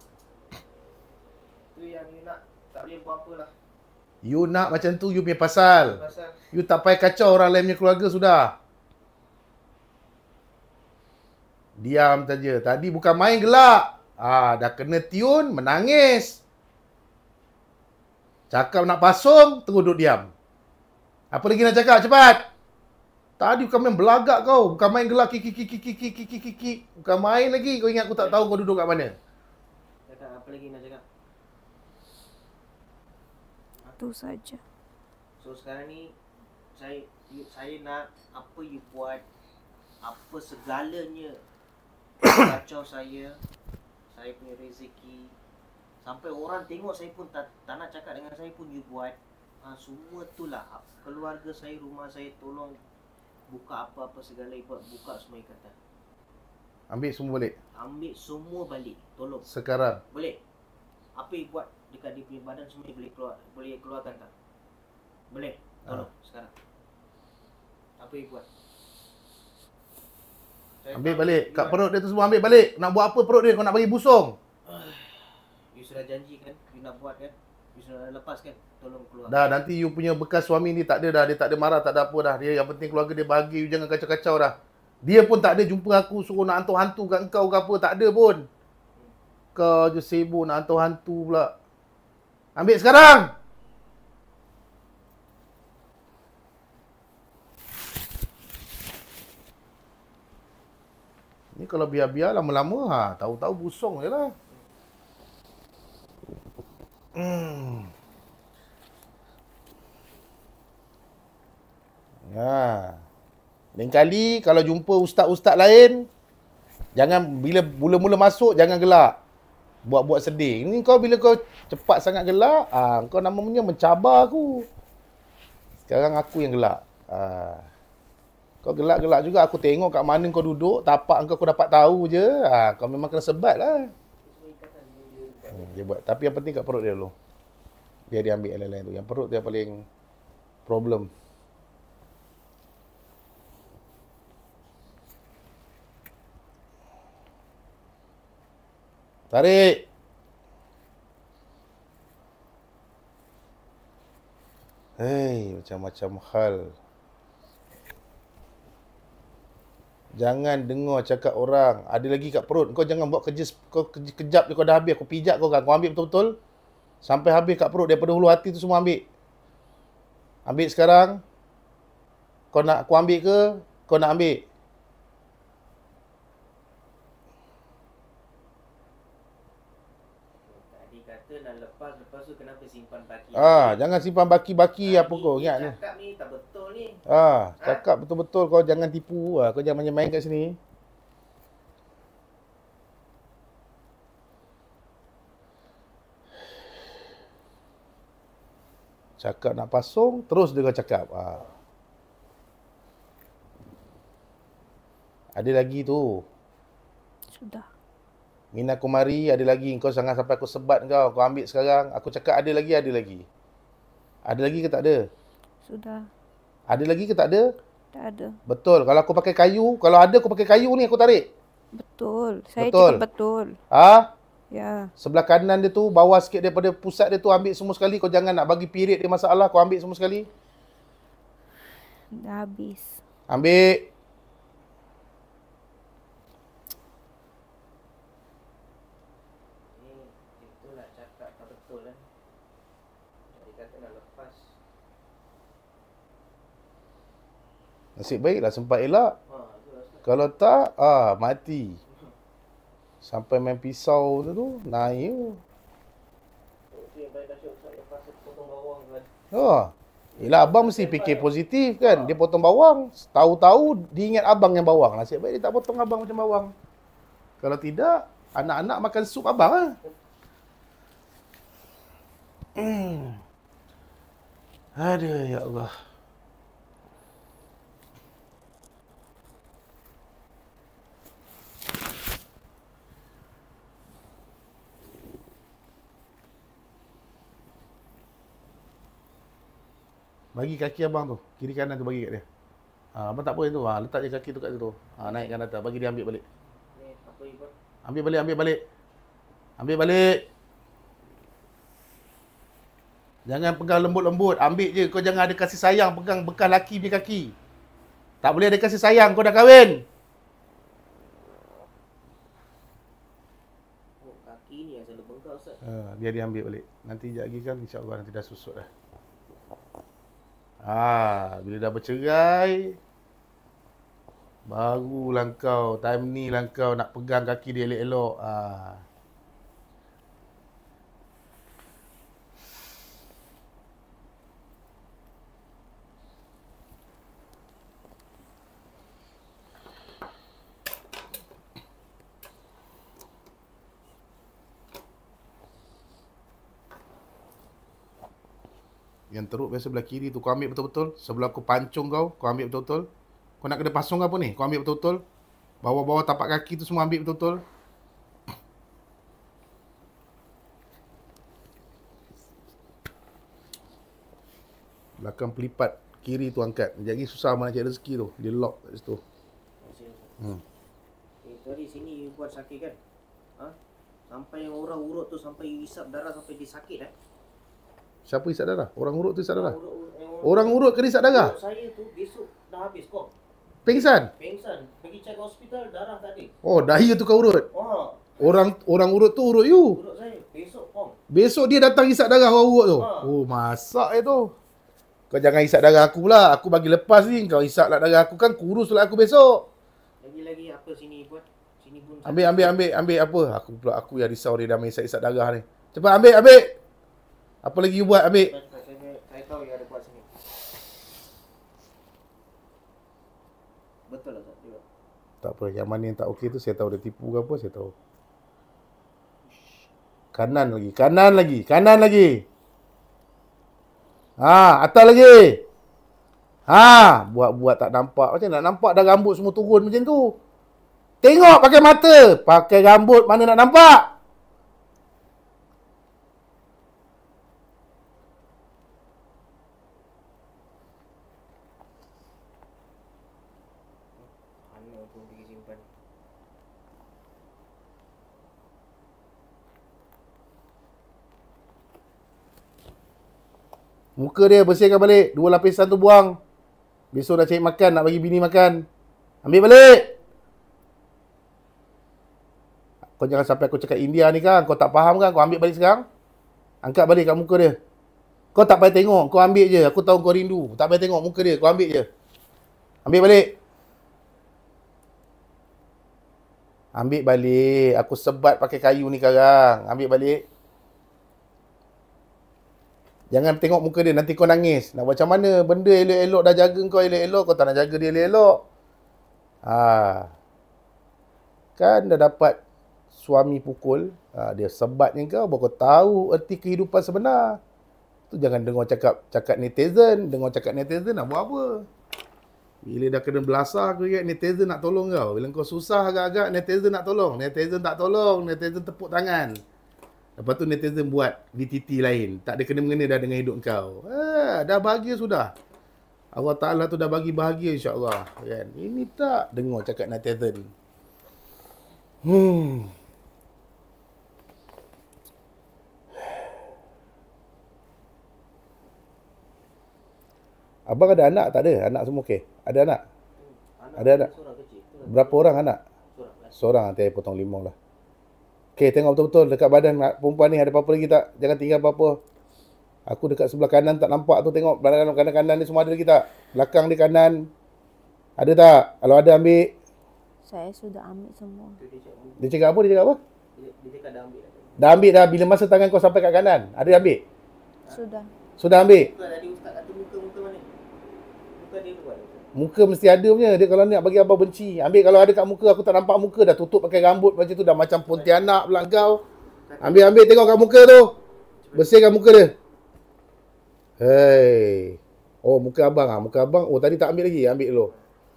Speaker 2: Tu yang you nak, tak boleh buat apa lah.
Speaker 1: You nak macam tu you punya pasal.
Speaker 2: Pasal
Speaker 1: You tak payah kacau orang lain punya keluarga sudah. Diam saja. Tadi bukan main gelak. Ah, dah kena tiun, menangis. Cakap nak pasung, terus duduk diam. Apa lagi nak cakap? Cepat. Tadi bukan main belagak kau. Bukan main gelak kiki kiki kiki kiki kiki. Bukan main lagi. Kau ingat aku tak tahu kau duduk kat mana?
Speaker 2: Cakap apa lagi nak cakap?
Speaker 3: Itu saja.
Speaker 2: So sekarang ni saya you, saya nak apa you buat, apa segalanya kacau saya, saya punya rezeki. Sampai orang tengok saya pun tak, tak nak cakap dengan saya pun you buat. Ha, semua tu lah. Keluarga saya, rumah saya, tolong buka apa-apa segala buat, buka semua ikatan.
Speaker 1: Ambil semua balik.
Speaker 2: Ambil semua balik. Tolong.
Speaker 1: Sekarang.
Speaker 2: Boleh? Apa you buat dekat dia punya badan semua boleh keluar, boleh keluarkan tak? Boleh? Tolong ha. Sekarang. Apa you buat? Saya
Speaker 1: Ambil
Speaker 2: tahu,
Speaker 1: balik.
Speaker 2: you
Speaker 1: Kat
Speaker 2: buat.
Speaker 1: perut dia tu semua ambil balik. Nak buat apa perut dia? Kau nak bagi busung?
Speaker 2: You sudah janji kan? You nak buat kan? You sudah lepas kan? Tolong keluar.
Speaker 1: Dah, nanti you punya bekas suami ni tak ada dah. Dia tak ada marah, tak ada apa dah. Dia yang penting keluarga dia bahagia. You jangan kacau-kacau dah. Dia pun tak ada jumpa aku suruh nak hantu-hantu kat engkau ke apa. Tak ada pun. Kau je sibuk nak hantu-hantu pula. Ambil sekarang! Ni kalau biar-biar lama-lama, ha, tahu-tahu busung je lah. Hmm. Ha. Lain kali kalau jumpa ustaz-ustaz lain, jangan bila mula-mula masuk jangan gelak. Buat-buat sedih. Ini kau bila kau cepat sangat gelak, ah kau namanya mencabar aku. Sekarang aku yang gelak. Ah. Kau gelak-gelak juga, aku tengok kat mana kau duduk, tapak kau aku dapat tahu je. Ah, kau memang kena sebat lah. Hmm, dia buat. Tapi yang penting kat perut dia dulu. Biar dia ambil yang lain-lain tu. Yang perut dia paling problem. Tarik. Hei, macam-macam hal. Jangan dengar cakap orang. Ada lagi kat perut. Kau jangan buat kerja kau kejap je kau dah habis. Aku pijak kau kan. Kau ambil betul-betul. Sampai habis kat perut. Daripada hulu hati tu semua ambil. Ambil sekarang. Kau nak aku ambil ke? Kau nak ambil?
Speaker 2: Lepas, lepas tu kenapa simpan baki?
Speaker 1: Ah, jangan simpan baki-baki apa kau ingat ni.
Speaker 2: Cakap ni tak betul ni.
Speaker 1: Ah, cakap ha? betul-betul kau jangan tipu ah. Kau jangan main-main kat sini. Cakap nak pasung, terus dia kau cakap. Ah. Ada lagi tu.
Speaker 3: Sudah.
Speaker 1: Mina Kumari, ada lagi. Kau jangan sampai aku sebat kau. Kau ambil sekarang. Aku cakap ada lagi, ada lagi. Ada lagi ke tak ada?
Speaker 3: Sudah.
Speaker 1: Ada lagi ke tak ada?
Speaker 3: Tak ada.
Speaker 1: Betul. Kalau aku pakai kayu, kalau ada aku pakai kayu ni, aku tarik.
Speaker 3: Betul. Saya
Speaker 1: Betul.
Speaker 3: cakap betul.
Speaker 1: Ha?
Speaker 3: Ya.
Speaker 1: Sebelah kanan dia tu, bawah sikit daripada pusat dia tu, ambil semua sekali. Kau jangan nak bagi period dia masalah. Kau ambil semua sekali.
Speaker 3: Dah habis.
Speaker 1: Ambil. Nasib baiklah sempat elak. Kalau tak, ah mati. Sampai main pisau tu tu, naik. Oh. Yelah abang mesti fikir positif kan. Dia potong bawang, tahu-tahu dia ingat abang yang bawang. Nasib baik dia tak potong abang macam bawang. Kalau tidak, anak-anak makan sup abang lah. Hmm. Aduh, ya Allah. Bagi kaki abang tu. Kiri kanan tu bagi kat dia. Ha, abang tak apa yang tu. Ha, letak je kaki tu kat situ. Ha, naikkan atas. Bagi dia ambil balik. Ambil balik, ambil balik. Ambil balik. Jangan pegang lembut-lembut. Ambil je. Kau jangan ada kasih sayang pegang bekas laki punya kaki. Tak boleh ada kasih sayang. Kau dah kahwin.
Speaker 2: Oh, kaki ni yang selalu bengkak Ustaz.
Speaker 1: Ha, biar dia ambil balik. Nanti sekejap lagi kan insya-Allah nanti dah susut dah. Ah, bila dah bercerai, barulah kau, time ni lah kau nak pegang kaki dia elok-elok. Ah. Yang teruk biasa belah kiri tu kau ambil betul-betul. Sebelah aku pancung kau, kau ambil betul-betul. Kau nak kena pasung apa ni? Kau ambil betul-betul. Bawah-bawah tapak kaki tu semua ambil betul-betul. Belakang pelipat kiri tu angkat. Jadi susah mana cari rezeki tu. Dia lock kat situ.
Speaker 2: Hmm. Eh, tadi sini you buat sakit kan? Ha? Sampai yang orang urut tu sampai you isap darah sampai dia sakit eh?
Speaker 1: Siapa isap darah? Orang urut tu isap darah?
Speaker 2: Urut, urut, yang
Speaker 1: Orang urut ke isap darah?
Speaker 2: urut saya tu besok dah habis kok.
Speaker 1: Pengsan?
Speaker 2: Pengsan. Pergi check hospital darah tak ada.
Speaker 1: Oh, dahia tu kau urut?
Speaker 2: Oh,
Speaker 1: Orang orang urut tu urut you?
Speaker 2: urut saya. Besok kong.
Speaker 1: Besok dia datang isap darah orang urut tu?
Speaker 2: Ha.
Speaker 1: Oh, masak eh tu. Kau jangan isap darah aku pula. Aku bagi lepas ni. Kau isap lah darah aku kan kurus lah aku besok.
Speaker 2: Lagi-lagi apa sini buat? Sini pun
Speaker 1: Ambil, ambil, ambil, ambil apa? Aku pula aku yang risau dia dah main isap-isap darah ni. Cepat ambil, ambil. Apa lagi you buat? Ambil.
Speaker 2: Cepat, cepat. Saya, saya tahu yang ada buat sini. Betul lah tak? Dia.
Speaker 1: Tak apa. Yang mana yang tak okey tu saya tahu dia tipu ke apa saya tahu. Kanan lagi. Kanan lagi. Kanan lagi. Ha, atas lagi. Ha, buat-buat tak nampak. Macam nak nampak dah rambut semua turun macam tu. Tengok pakai mata. Pakai rambut mana nak nampak?
Speaker 2: Mana pun pergi simpan.
Speaker 1: Muka dia bersihkan balik. Dua lapisan tu buang. Besok nak cari makan. Nak bagi bini makan. Ambil balik. Kau jangan sampai aku cakap India ni kan. Kau tak faham kan. Kau ambil balik sekarang. Angkat balik kat muka dia. Kau tak payah tengok. Kau ambil je. Aku tahu kau rindu. Tak payah tengok muka dia. Kau ambil je. Ambil balik. Ambil balik. Aku sebat pakai kayu ni sekarang. Ambil balik. Jangan tengok muka dia, nanti kau nangis. Nak macam mana? Benda elok-elok dah jaga kau elok-elok, kau tak nak jaga dia elok-elok. Ha. Kan dah dapat suami pukul, ha, dia sebatnya kau, baru kau tahu erti kehidupan sebenar. Tu jangan dengar cakap cakap netizen, dengar cakap netizen nak buat apa? Bila dah kena belasah kau ingat netizen nak tolong kau. Bila kau susah agak-agak netizen nak tolong, netizen tak tolong, netizen tepuk tangan. Lepas tu netizen buat V T T lain. Tak ada kena-mengena dah dengan hidup kau. Ha, dah bahagia sudah. Allah Ta'ala tu dah bagi bahagia insyaAllah. Kan? Ini tak dengar cakap netizen. Hmm. Abang ada anak tak ada? Anak semua okey? Ada anak?
Speaker 2: Anak
Speaker 1: Ada anak?
Speaker 2: seorang kecil.
Speaker 1: Berapa orang anak?
Speaker 2: Seorang lah.
Speaker 1: Seorang, nanti saya potong limau lah. Okey, tengok betul-betul dekat badan perempuan ni ada apa-apa lagi tak? Jangan tinggal apa-apa. Aku dekat sebelah kanan tak nampak tu, tengok belakang kanan-kanan ni semua ada lagi tak? Belakang di kanan. Ada tak? Kalau ada ambil.
Speaker 3: Saya sudah ambil semua.
Speaker 2: Tu dia cakap,
Speaker 1: Dia cakap apa? Dia cakap apa?
Speaker 2: dia, dia cakap dah ambil dah.
Speaker 1: Dah ambil dah. Bila masa tangan kau sampai kat kanan? Ada ambil?
Speaker 3: Sudah.
Speaker 1: Sudah ambil?
Speaker 2: Muka tadi ustaz kata muka, muka mana? Muka dia tu ada.
Speaker 1: Muka mesti ada punya. Dia kalau nak bagi abang benci. Ambil kalau ada kat muka. Aku tak nampak muka. Dah tutup pakai rambut macam tu. Dah macam Pontianak pula kau. Ambil, ambil. Tengok kat muka tu. Bersihkan muka dia. Hei. Oh, muka abang ah. Muka abang. Oh, tadi tak ambil lagi. Ambil dulu.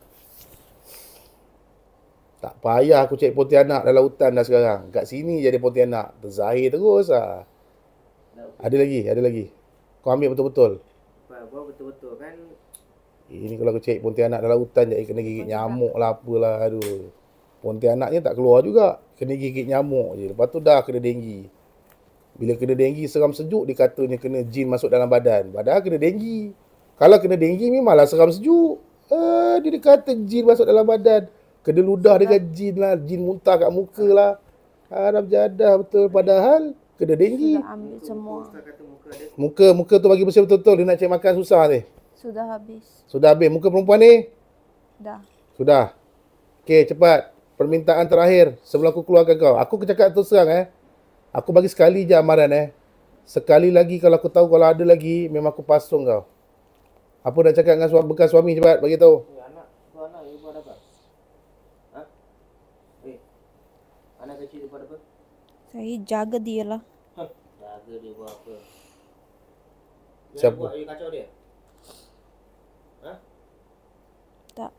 Speaker 1: Tak payah aku cek Pontianak dalam hutan dah sekarang. Kat sini jadi Pontianak. Terzahir terus ah. Ada lagi, ada lagi. Kau ambil betul-betul.
Speaker 2: Gua betul-betul kan.
Speaker 1: Ini kalau aku cek Pontianak dalam hutan jadi kena gigit nyamuk lah apalah. Aduh. Pontianaknya tak keluar juga. Kena gigit nyamuk je. Lepas tu dah kena denggi. Bila kena denggi seram sejuk dia katanya kena jin masuk dalam badan. Padahal kena denggi. Kalau kena denggi memanglah seram sejuk. Ah, dia kata jin masuk dalam badan. Kena ludah dengan jin lah. Jin muntah kat muka lah. Harap jadah betul. Padahal kena denggi.
Speaker 3: Sudah ambil semua.
Speaker 2: Ustaz kata muka ada.
Speaker 1: Muka, muka tu bagi bersih betul-betul. Dia nak cari makan susah ni.
Speaker 3: Sudah habis.
Speaker 1: Sudah habis. Muka perempuan ni?
Speaker 3: Dah.
Speaker 1: Sudah. Okey, cepat. Permintaan terakhir sebelum aku keluarkan kau. Aku cakap terus terang eh. Aku bagi sekali je amaran eh. Sekali lagi kalau aku tahu kalau ada lagi, memang aku pasung kau. Apa nak cakap dengan suami, bekas suami, cepat bagi tahu.
Speaker 2: Eh, anak, tu anak ibu ada apa? Ha? Eh, anak kecil ibu ada apa?
Speaker 3: Saya jaga dia lah.
Speaker 2: Hah, jaga dia buat apa? Dia
Speaker 1: Siapa?
Speaker 2: buat you kacau dia? Ha?
Speaker 3: Tak.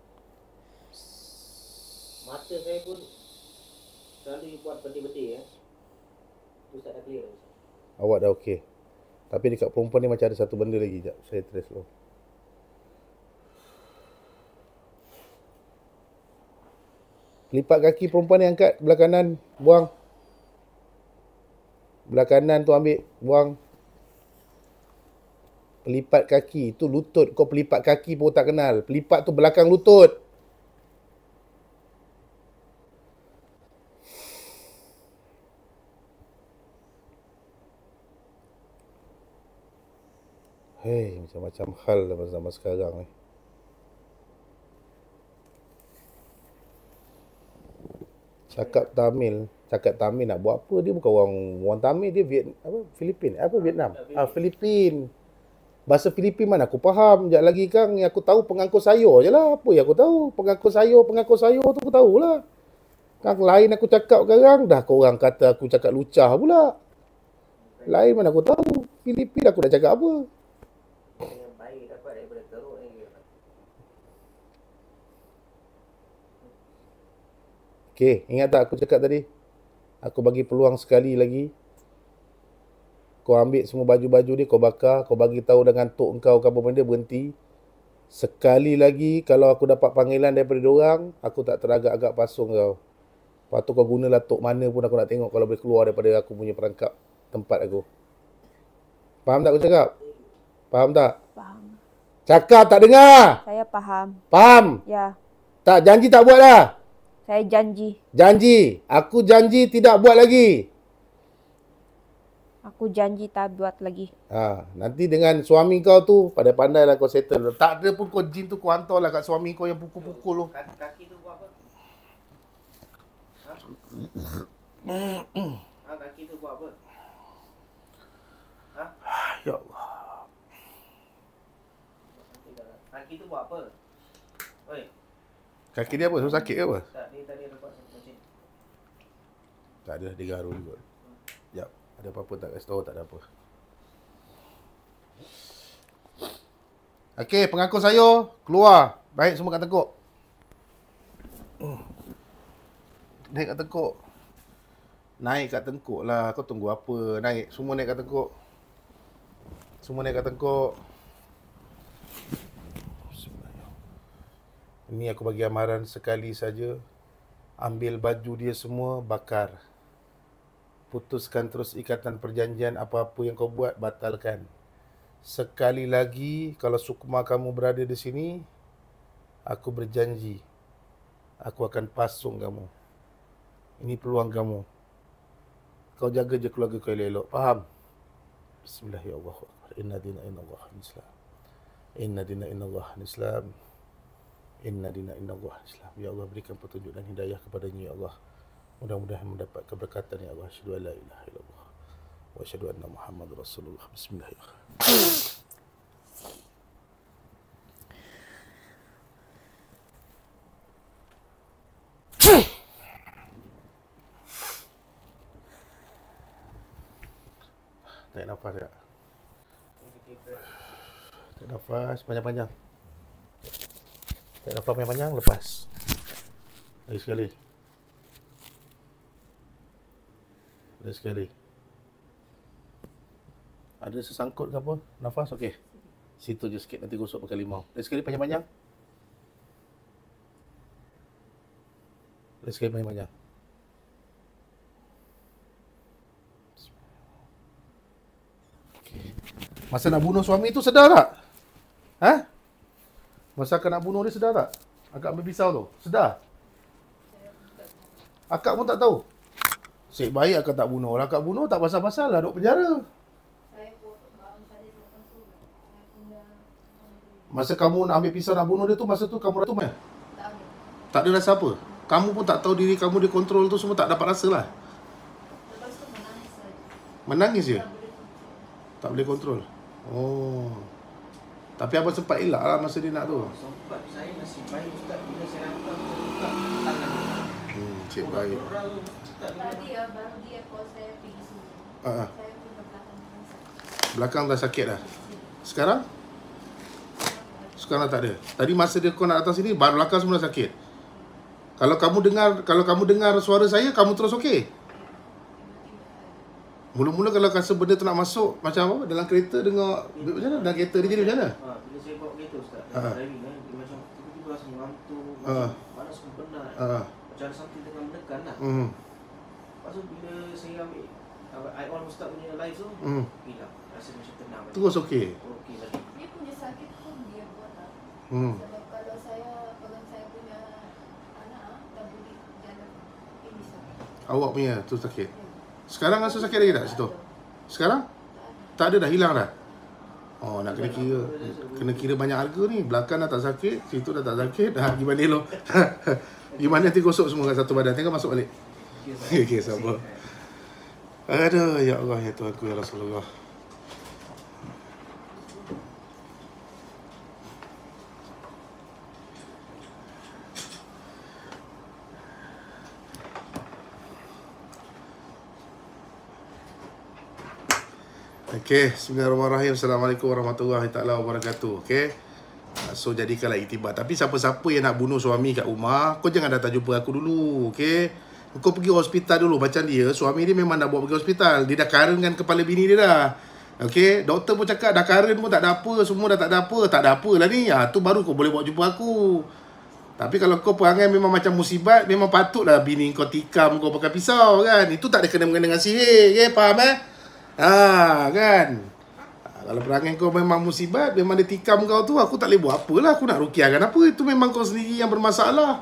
Speaker 2: Mata saya pun selalu you buat peti-peti ya. Tu tak ada clear.
Speaker 1: Awak dah okey. Tapi dekat perempuan ni macam ada satu benda lagi. Sekejap, saya trace dulu. Lipat kaki perempuan ni angkat belah kanan, buang. Belah kanan tu ambil, buang. Pelipat kaki, tu lutut. Kau pelipat kaki pun tak kenal. Pelipat tu belakang lutut. Hei, macam-macam hal dalam zaman sekarang ni. Cakap Tamil, cakap Tamil nak buat apa? Dia bukan orang orang Tamil, dia Viet, apa? Filipin, apa Vietnam? Ah, Filipin. Bahasa Filipin mana aku faham. Sekejap lagi Kang, yang aku tahu pengangkut sayur je lah. Apa yang aku tahu? Pengangkut sayur, pengangkut sayur tu aku tahulah. Kang, lain aku cakap sekarang, dah korang kata aku cakap lucah pula. Lain mana aku tahu. Filipin aku nak cakap apa?
Speaker 2: Yang baik dapat daripada teruk ni.
Speaker 1: Okey, ingat tak aku cakap tadi? Aku bagi peluang sekali lagi. Kau ambil semua baju-baju dia, kau bakar, kau bagi tahu dengan tok kau ke apa benda, berhenti. Sekali lagi kalau aku dapat panggilan daripada diorang, aku tak teragak-agak pasung kau. Lepas tu kau gunalah tok mana pun aku nak tengok kalau boleh keluar daripada aku punya perangkap tempat aku. Faham tak aku cakap? Faham tak?
Speaker 3: Faham.
Speaker 1: Cakap tak dengar.
Speaker 3: Saya faham.
Speaker 1: Faham?
Speaker 3: Ya.
Speaker 1: Tak, janji tak buat dah.
Speaker 3: Saya janji.
Speaker 1: Janji. Aku janji tidak buat lagi.
Speaker 3: Aku janji tak buat lagi.
Speaker 1: Ha, nanti dengan suami kau tu, pandai-pandailah kau settle. Tak ada pun kau jin tu kau hantarlah kat suami kau yang pukul-pukul tu.
Speaker 2: Kaki, kaki tu buat apa? Ha? Ha, kaki tu buat apa? Ha?
Speaker 1: Ya Allah.
Speaker 2: Kaki tu buat apa? Oi,
Speaker 1: Kaki dia apa? So sakit ke apa?
Speaker 2: tak, dia tadi ada buat kucing.
Speaker 1: Tak ada, dia garu juga. Sekejap, ada apa-apa tak kasi tahu, tak ada apa. Okey, pengangkut sayur, keluar. Baik semua kat tekuk. Naik kat tekuk. Naik kat tengkuk lah. Kau tunggu apa? Naik. Semua naik kat tengkuk. Semua naik kat tengkuk. Ini aku bagi amaran sekali saja. Ambil baju dia semua, bakar. Putuskan terus ikatan perjanjian. Apa-apa yang kau buat, batalkan. Sekali lagi, kalau Sukma kamu berada di sini, aku berjanji, aku akan pasung kamu. Ini peluang kamu. Kau jaga je keluarga kau elok. Faham? Bismillahirrahmanirrahim. Inna dina inna Allah Islam. Inna dina inna Allah Islam. Inna dina inna Allah Islam. Ya Allah, berikan petunjuk dan hidayah kepadanya ya Allah. Mudah-mudahan mendapat keberkatan ya Allah. Asyhadu an la ilaha illallah wa asyhadu anna Muhammad Rasulullah. Bismillahirrahmanirrahim. Tarik nafas tak? Tarik nafas panjang-panjang. Tarik nafas panjang-panjang, lepas. Lagi sekali. Lagi sekali. Ada sesangkut ke apa? Nafas? Okey. Situ je sikit, nanti gosok pakai limau. Lagi sekali panjang-panjang. Lagi sekali panjang-panjang. Masa nak bunuh suami tu sedar tak? Ha? Masa akak nak bunuh dia sedar tak? Akak ambil pisau tu. Sedar? Akak pun tak tahu. Sik baik akak tak bunuh. Kalau akak bunuh tak pasal-pasal lah duduk penjara. Masa kamu nak ambil pisau nak bunuh dia tu, masa tu kamu rasa mana?
Speaker 3: Tak ada.
Speaker 1: Tak ada rasa apa? Kamu pun tak tahu diri kamu dikontrol tu semua, tak dapat rasa lah.
Speaker 3: Lepas tu menangis saja.
Speaker 1: Menangis je?
Speaker 3: Tak boleh kontrol.
Speaker 1: Tak boleh kontrol. Oh. Tapi abang sempat elak lah masa dia nak tu.
Speaker 2: Sempat saya nasib baik Ustaz, bila saya hantar saya buka tangan.
Speaker 1: Hmm, cik baik.
Speaker 2: Orang Ustaz ni
Speaker 3: Tadi ya, baru dia call saya pergi sini.
Speaker 1: Ah, ah.
Speaker 3: Saya pun belakang dengan sakit.
Speaker 1: Belakang dah sakit dah. Sekarang? Sekarang tak ada. Tadi masa dia kau nak datang sini, baru belakang semua dah sakit. Kalau kamu dengar, kalau kamu dengar suara saya, kamu terus okey. Mula-mula kalau rasa benda tu nak masuk, macam apa? Dalam kereta dengar, macam mana? Dalam kereta dia jadi macam mana?
Speaker 2: Ha, bila saya bawa kereta Ustaz,
Speaker 1: Ha.
Speaker 2: dalam driving kan, dia macam tiba-tiba rasa mengantuk,
Speaker 1: Ha.
Speaker 2: macam panas pun penat.
Speaker 1: Ah,
Speaker 2: Macam ada something tengah menekan lah.
Speaker 1: hmm,
Speaker 2: Lepas tu bila saya ambil I on Ustaz punya live tu,
Speaker 1: hmm.
Speaker 2: hilang. Rasa macam tenang balik.
Speaker 1: Terus okey.
Speaker 2: Okey balik.
Speaker 3: Dia punya sakit pun dia buat lah.
Speaker 1: Hmm.
Speaker 3: Sebab kalau saya pegang saya punya anak, tak boleh jalan. Ini sakit.
Speaker 1: Awak punya tu sakit. Sekarang rasa sakit lagi tak situ? Sekarang? Tak ada dah, hilang dah. Oh, nak kena kira. Kena kira banyak harga ni. Belakang dah tak sakit, situ dah tak sakit. Dah gimana lo? Gimana nanti gosok semua kat satu badan. Tengok masuk balik. Okey, sabar. Aduh, ya Allah, ya Tuhanku, ya Rasulullah. Okey, bismillahirrahmanirrahim. Assalamualaikum warahmatullahi taala wabarakatuh. Okey. So jadikanlah iktibar. Tapi siapa-siapa yang nak bunuh suami kat rumah, kau jangan datang jumpa aku dulu, okey? Kau pergi hospital dulu. Macam dia, suami dia memang dah bawa pergi hospital. Dia dah karen dengan kepala bini dia dah. Okey, doktor pun cakap dah karen pun tak ada apa, semua dah tak ada apa. Tak ada apa lah ni. Ha, tu baru kau boleh bawa jumpa aku. Tapi kalau kau perangai memang macam musibat, memang patutlah bini kau tikam kau pakai pisau kan. Itu tak ada kena-mengena dengan sihir, okey? Faham eh? Ha, kan? Kalau perangai kau memang musibat, memang dia tikam kau tu, aku tak boleh buat apalah. Aku nak rukiahkan apa? Itu memang kau sendiri yang bermasalah.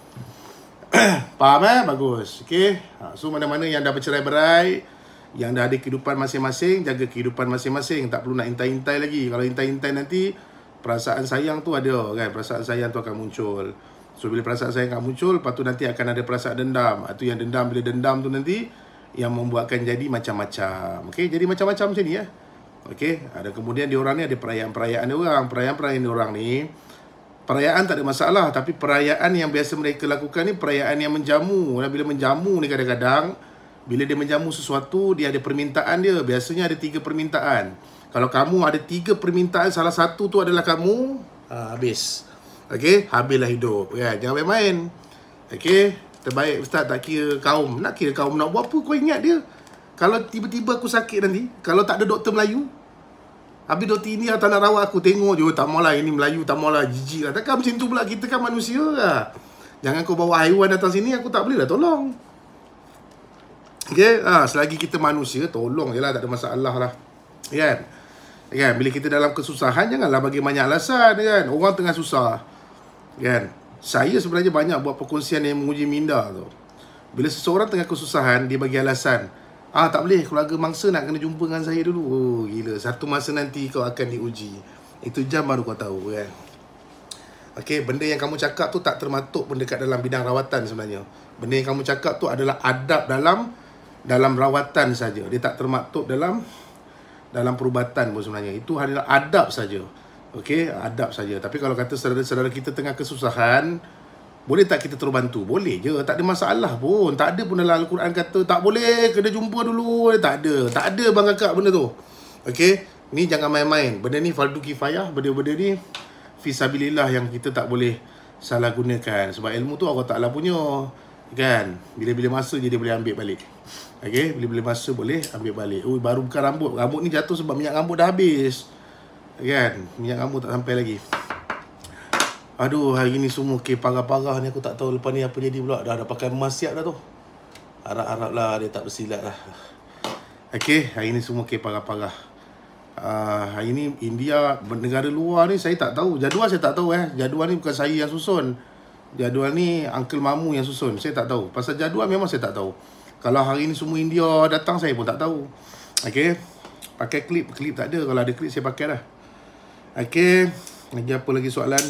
Speaker 1: Faham eh? Bagus. Okey. Ha, so mana-mana yang dah bercerai-berai, yang dah ada kehidupan masing-masing, jaga kehidupan masing-masing. Tak perlu nak intai-intai lagi. Kalau intai-intai nanti, perasaan sayang tu ada kan? Perasaan sayang tu akan muncul. So bila perasaan sayang akan muncul, lepas tu nanti akan ada perasaan dendam. Itu yang dendam, bila dendam tu nanti yang membuatkan jadi macam-macam. Okey, jadi macam-macam macam ni ya. Okey, ada kemudian dia orang ni ada perayaan-perayaan dia orang. Perayaan-perayaan dia orang ni, perayaan tak ada masalah, tapi perayaan yang biasa mereka lakukan ni perayaan yang menjamu. Dan bila menjamu ni kadang-kadang, bila dia menjamu sesuatu, dia ada permintaan dia. Biasanya ada tiga permintaan. Kalau kamu ada tiga permintaan, salah satu tu adalah kamu, ha, habis. Okey, habislah hidup kan. Jangan main-main. Okey, terbaik Ustaz tak kira kaum. Nak kira kaum nak buat apa? Kau ingat dia. Kalau tiba-tiba aku sakit nanti, kalau tak ada doktor Melayu, habis doktor India tak nak rawat aku, tengok je, tak maulah ini Melayu, tak maulah, jijik lah. Takkan macam tu pula, kita kan manusia lah. Jangan kau bawa haiwan datang sini, aku tak boleh lah tolong. Okay, ha, selagi kita manusia, tolong je lah, tak ada masalah lah. Kan? Kan? Bila kita dalam kesusahan, janganlah bagi banyak alasan kan. Orang tengah susah. Kan? Saya sebenarnya banyak buat perkongsian yang menguji minda tu. Bila seseorang tengah kesusahan, dia bagi alasan. Ah, tak boleh, keluarga mangsa nak kena jumpa dengan saya dulu. Oh, gila. Satu masa nanti kau akan diuji. Itu jam baru kau tahu kan. Okey, benda yang kamu cakap tu tak termaktub pun dekat dalam bidang rawatan sebenarnya. Benda yang kamu cakap tu adalah adab dalam dalam rawatan saja. Dia tak termaktub dalam dalam perubatan pun sebenarnya. Itu adalah adab saja. Okey, adab saja. Tapi kalau kata saudara-saudara kita tengah kesusahan, boleh tak kita terus bantu? Boleh je, tak ada masalah pun. Tak ada pun dalam Al-Quran kata tak boleh, kena jumpa dulu. Tak ada, tak ada bang kakak benda tu. Okey, ni jangan main-main. Benda ni fardu kifayah, benda-benda ni fisabilillah yang kita tak boleh salah gunakan. Sebab ilmu tu Allah Ta'ala punya. Kan? Bila-bila masa je dia boleh ambil balik. Okey, bila-bila masa boleh ambil balik. Oh, baru bukan rambut. Rambut ni jatuh sebab minyak rambut dah habis. Kan? Minyak rambut tak sampai lagi. Aduh, hari ni semua okay, parah-parah ni. Aku tak tahu lepas ni apa jadi pula. Dah ada pakai emas siap dah tu. Harap-harap lah dia tak bersilat lah. Okay, hari ni semua okay, parah-parah. uh, Hari ni India, negara luar ni saya tak tahu. Jadual saya tak tahu eh. Jadual ni bukan saya yang susun. Jadual ni Uncle Mamu yang susun. Saya tak tahu. Pasal jadual memang saya tak tahu. Kalau hari ni semua India datang, saya pun tak tahu. Okay, pakai klip. Klip tak ada. Kalau ada klip saya pakai dah. Okay, Lagi apa lagi soalan?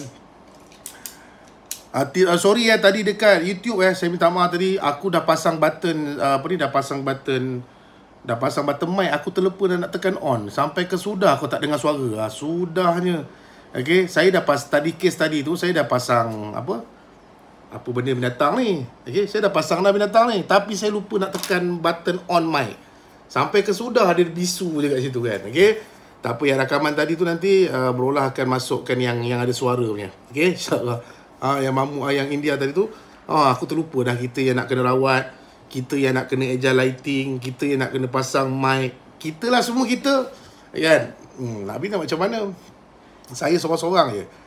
Speaker 1: Uh, uh, sorry ya, tadi dekat YouTube eh, saya minta maaf tadi. Aku dah pasang button, uh, apa ni, dah pasang button, dah pasang button mic. Aku terlupa dah nak tekan on. Sampai ke sudah aku tak dengar suara. Ah, sudahnya. Okay, saya dah pas, tadi case tadi tu, saya dah pasang, apa, apa benda binatang ni. Okay, saya dah pasang dah binatang ni. Tapi saya lupa nak tekan button on mic. Sampai ke sudah ada bisu je kat situ kan. Okay, tak apa, yang rakaman tadi tu nanti uh, berolah akan masukkan yang yang ada suara punya. Okay, insyaAllah. Ah, yang mamu ah, yang India tadi tu, ah, aku terlupa dah, kita yang nak kena rawat, kita yang nak kena agile lighting, kita yang nak kena pasang mic, kita lah semua kita, kan. Hmm, nak bina macam mana? Saya seorang-seorang je.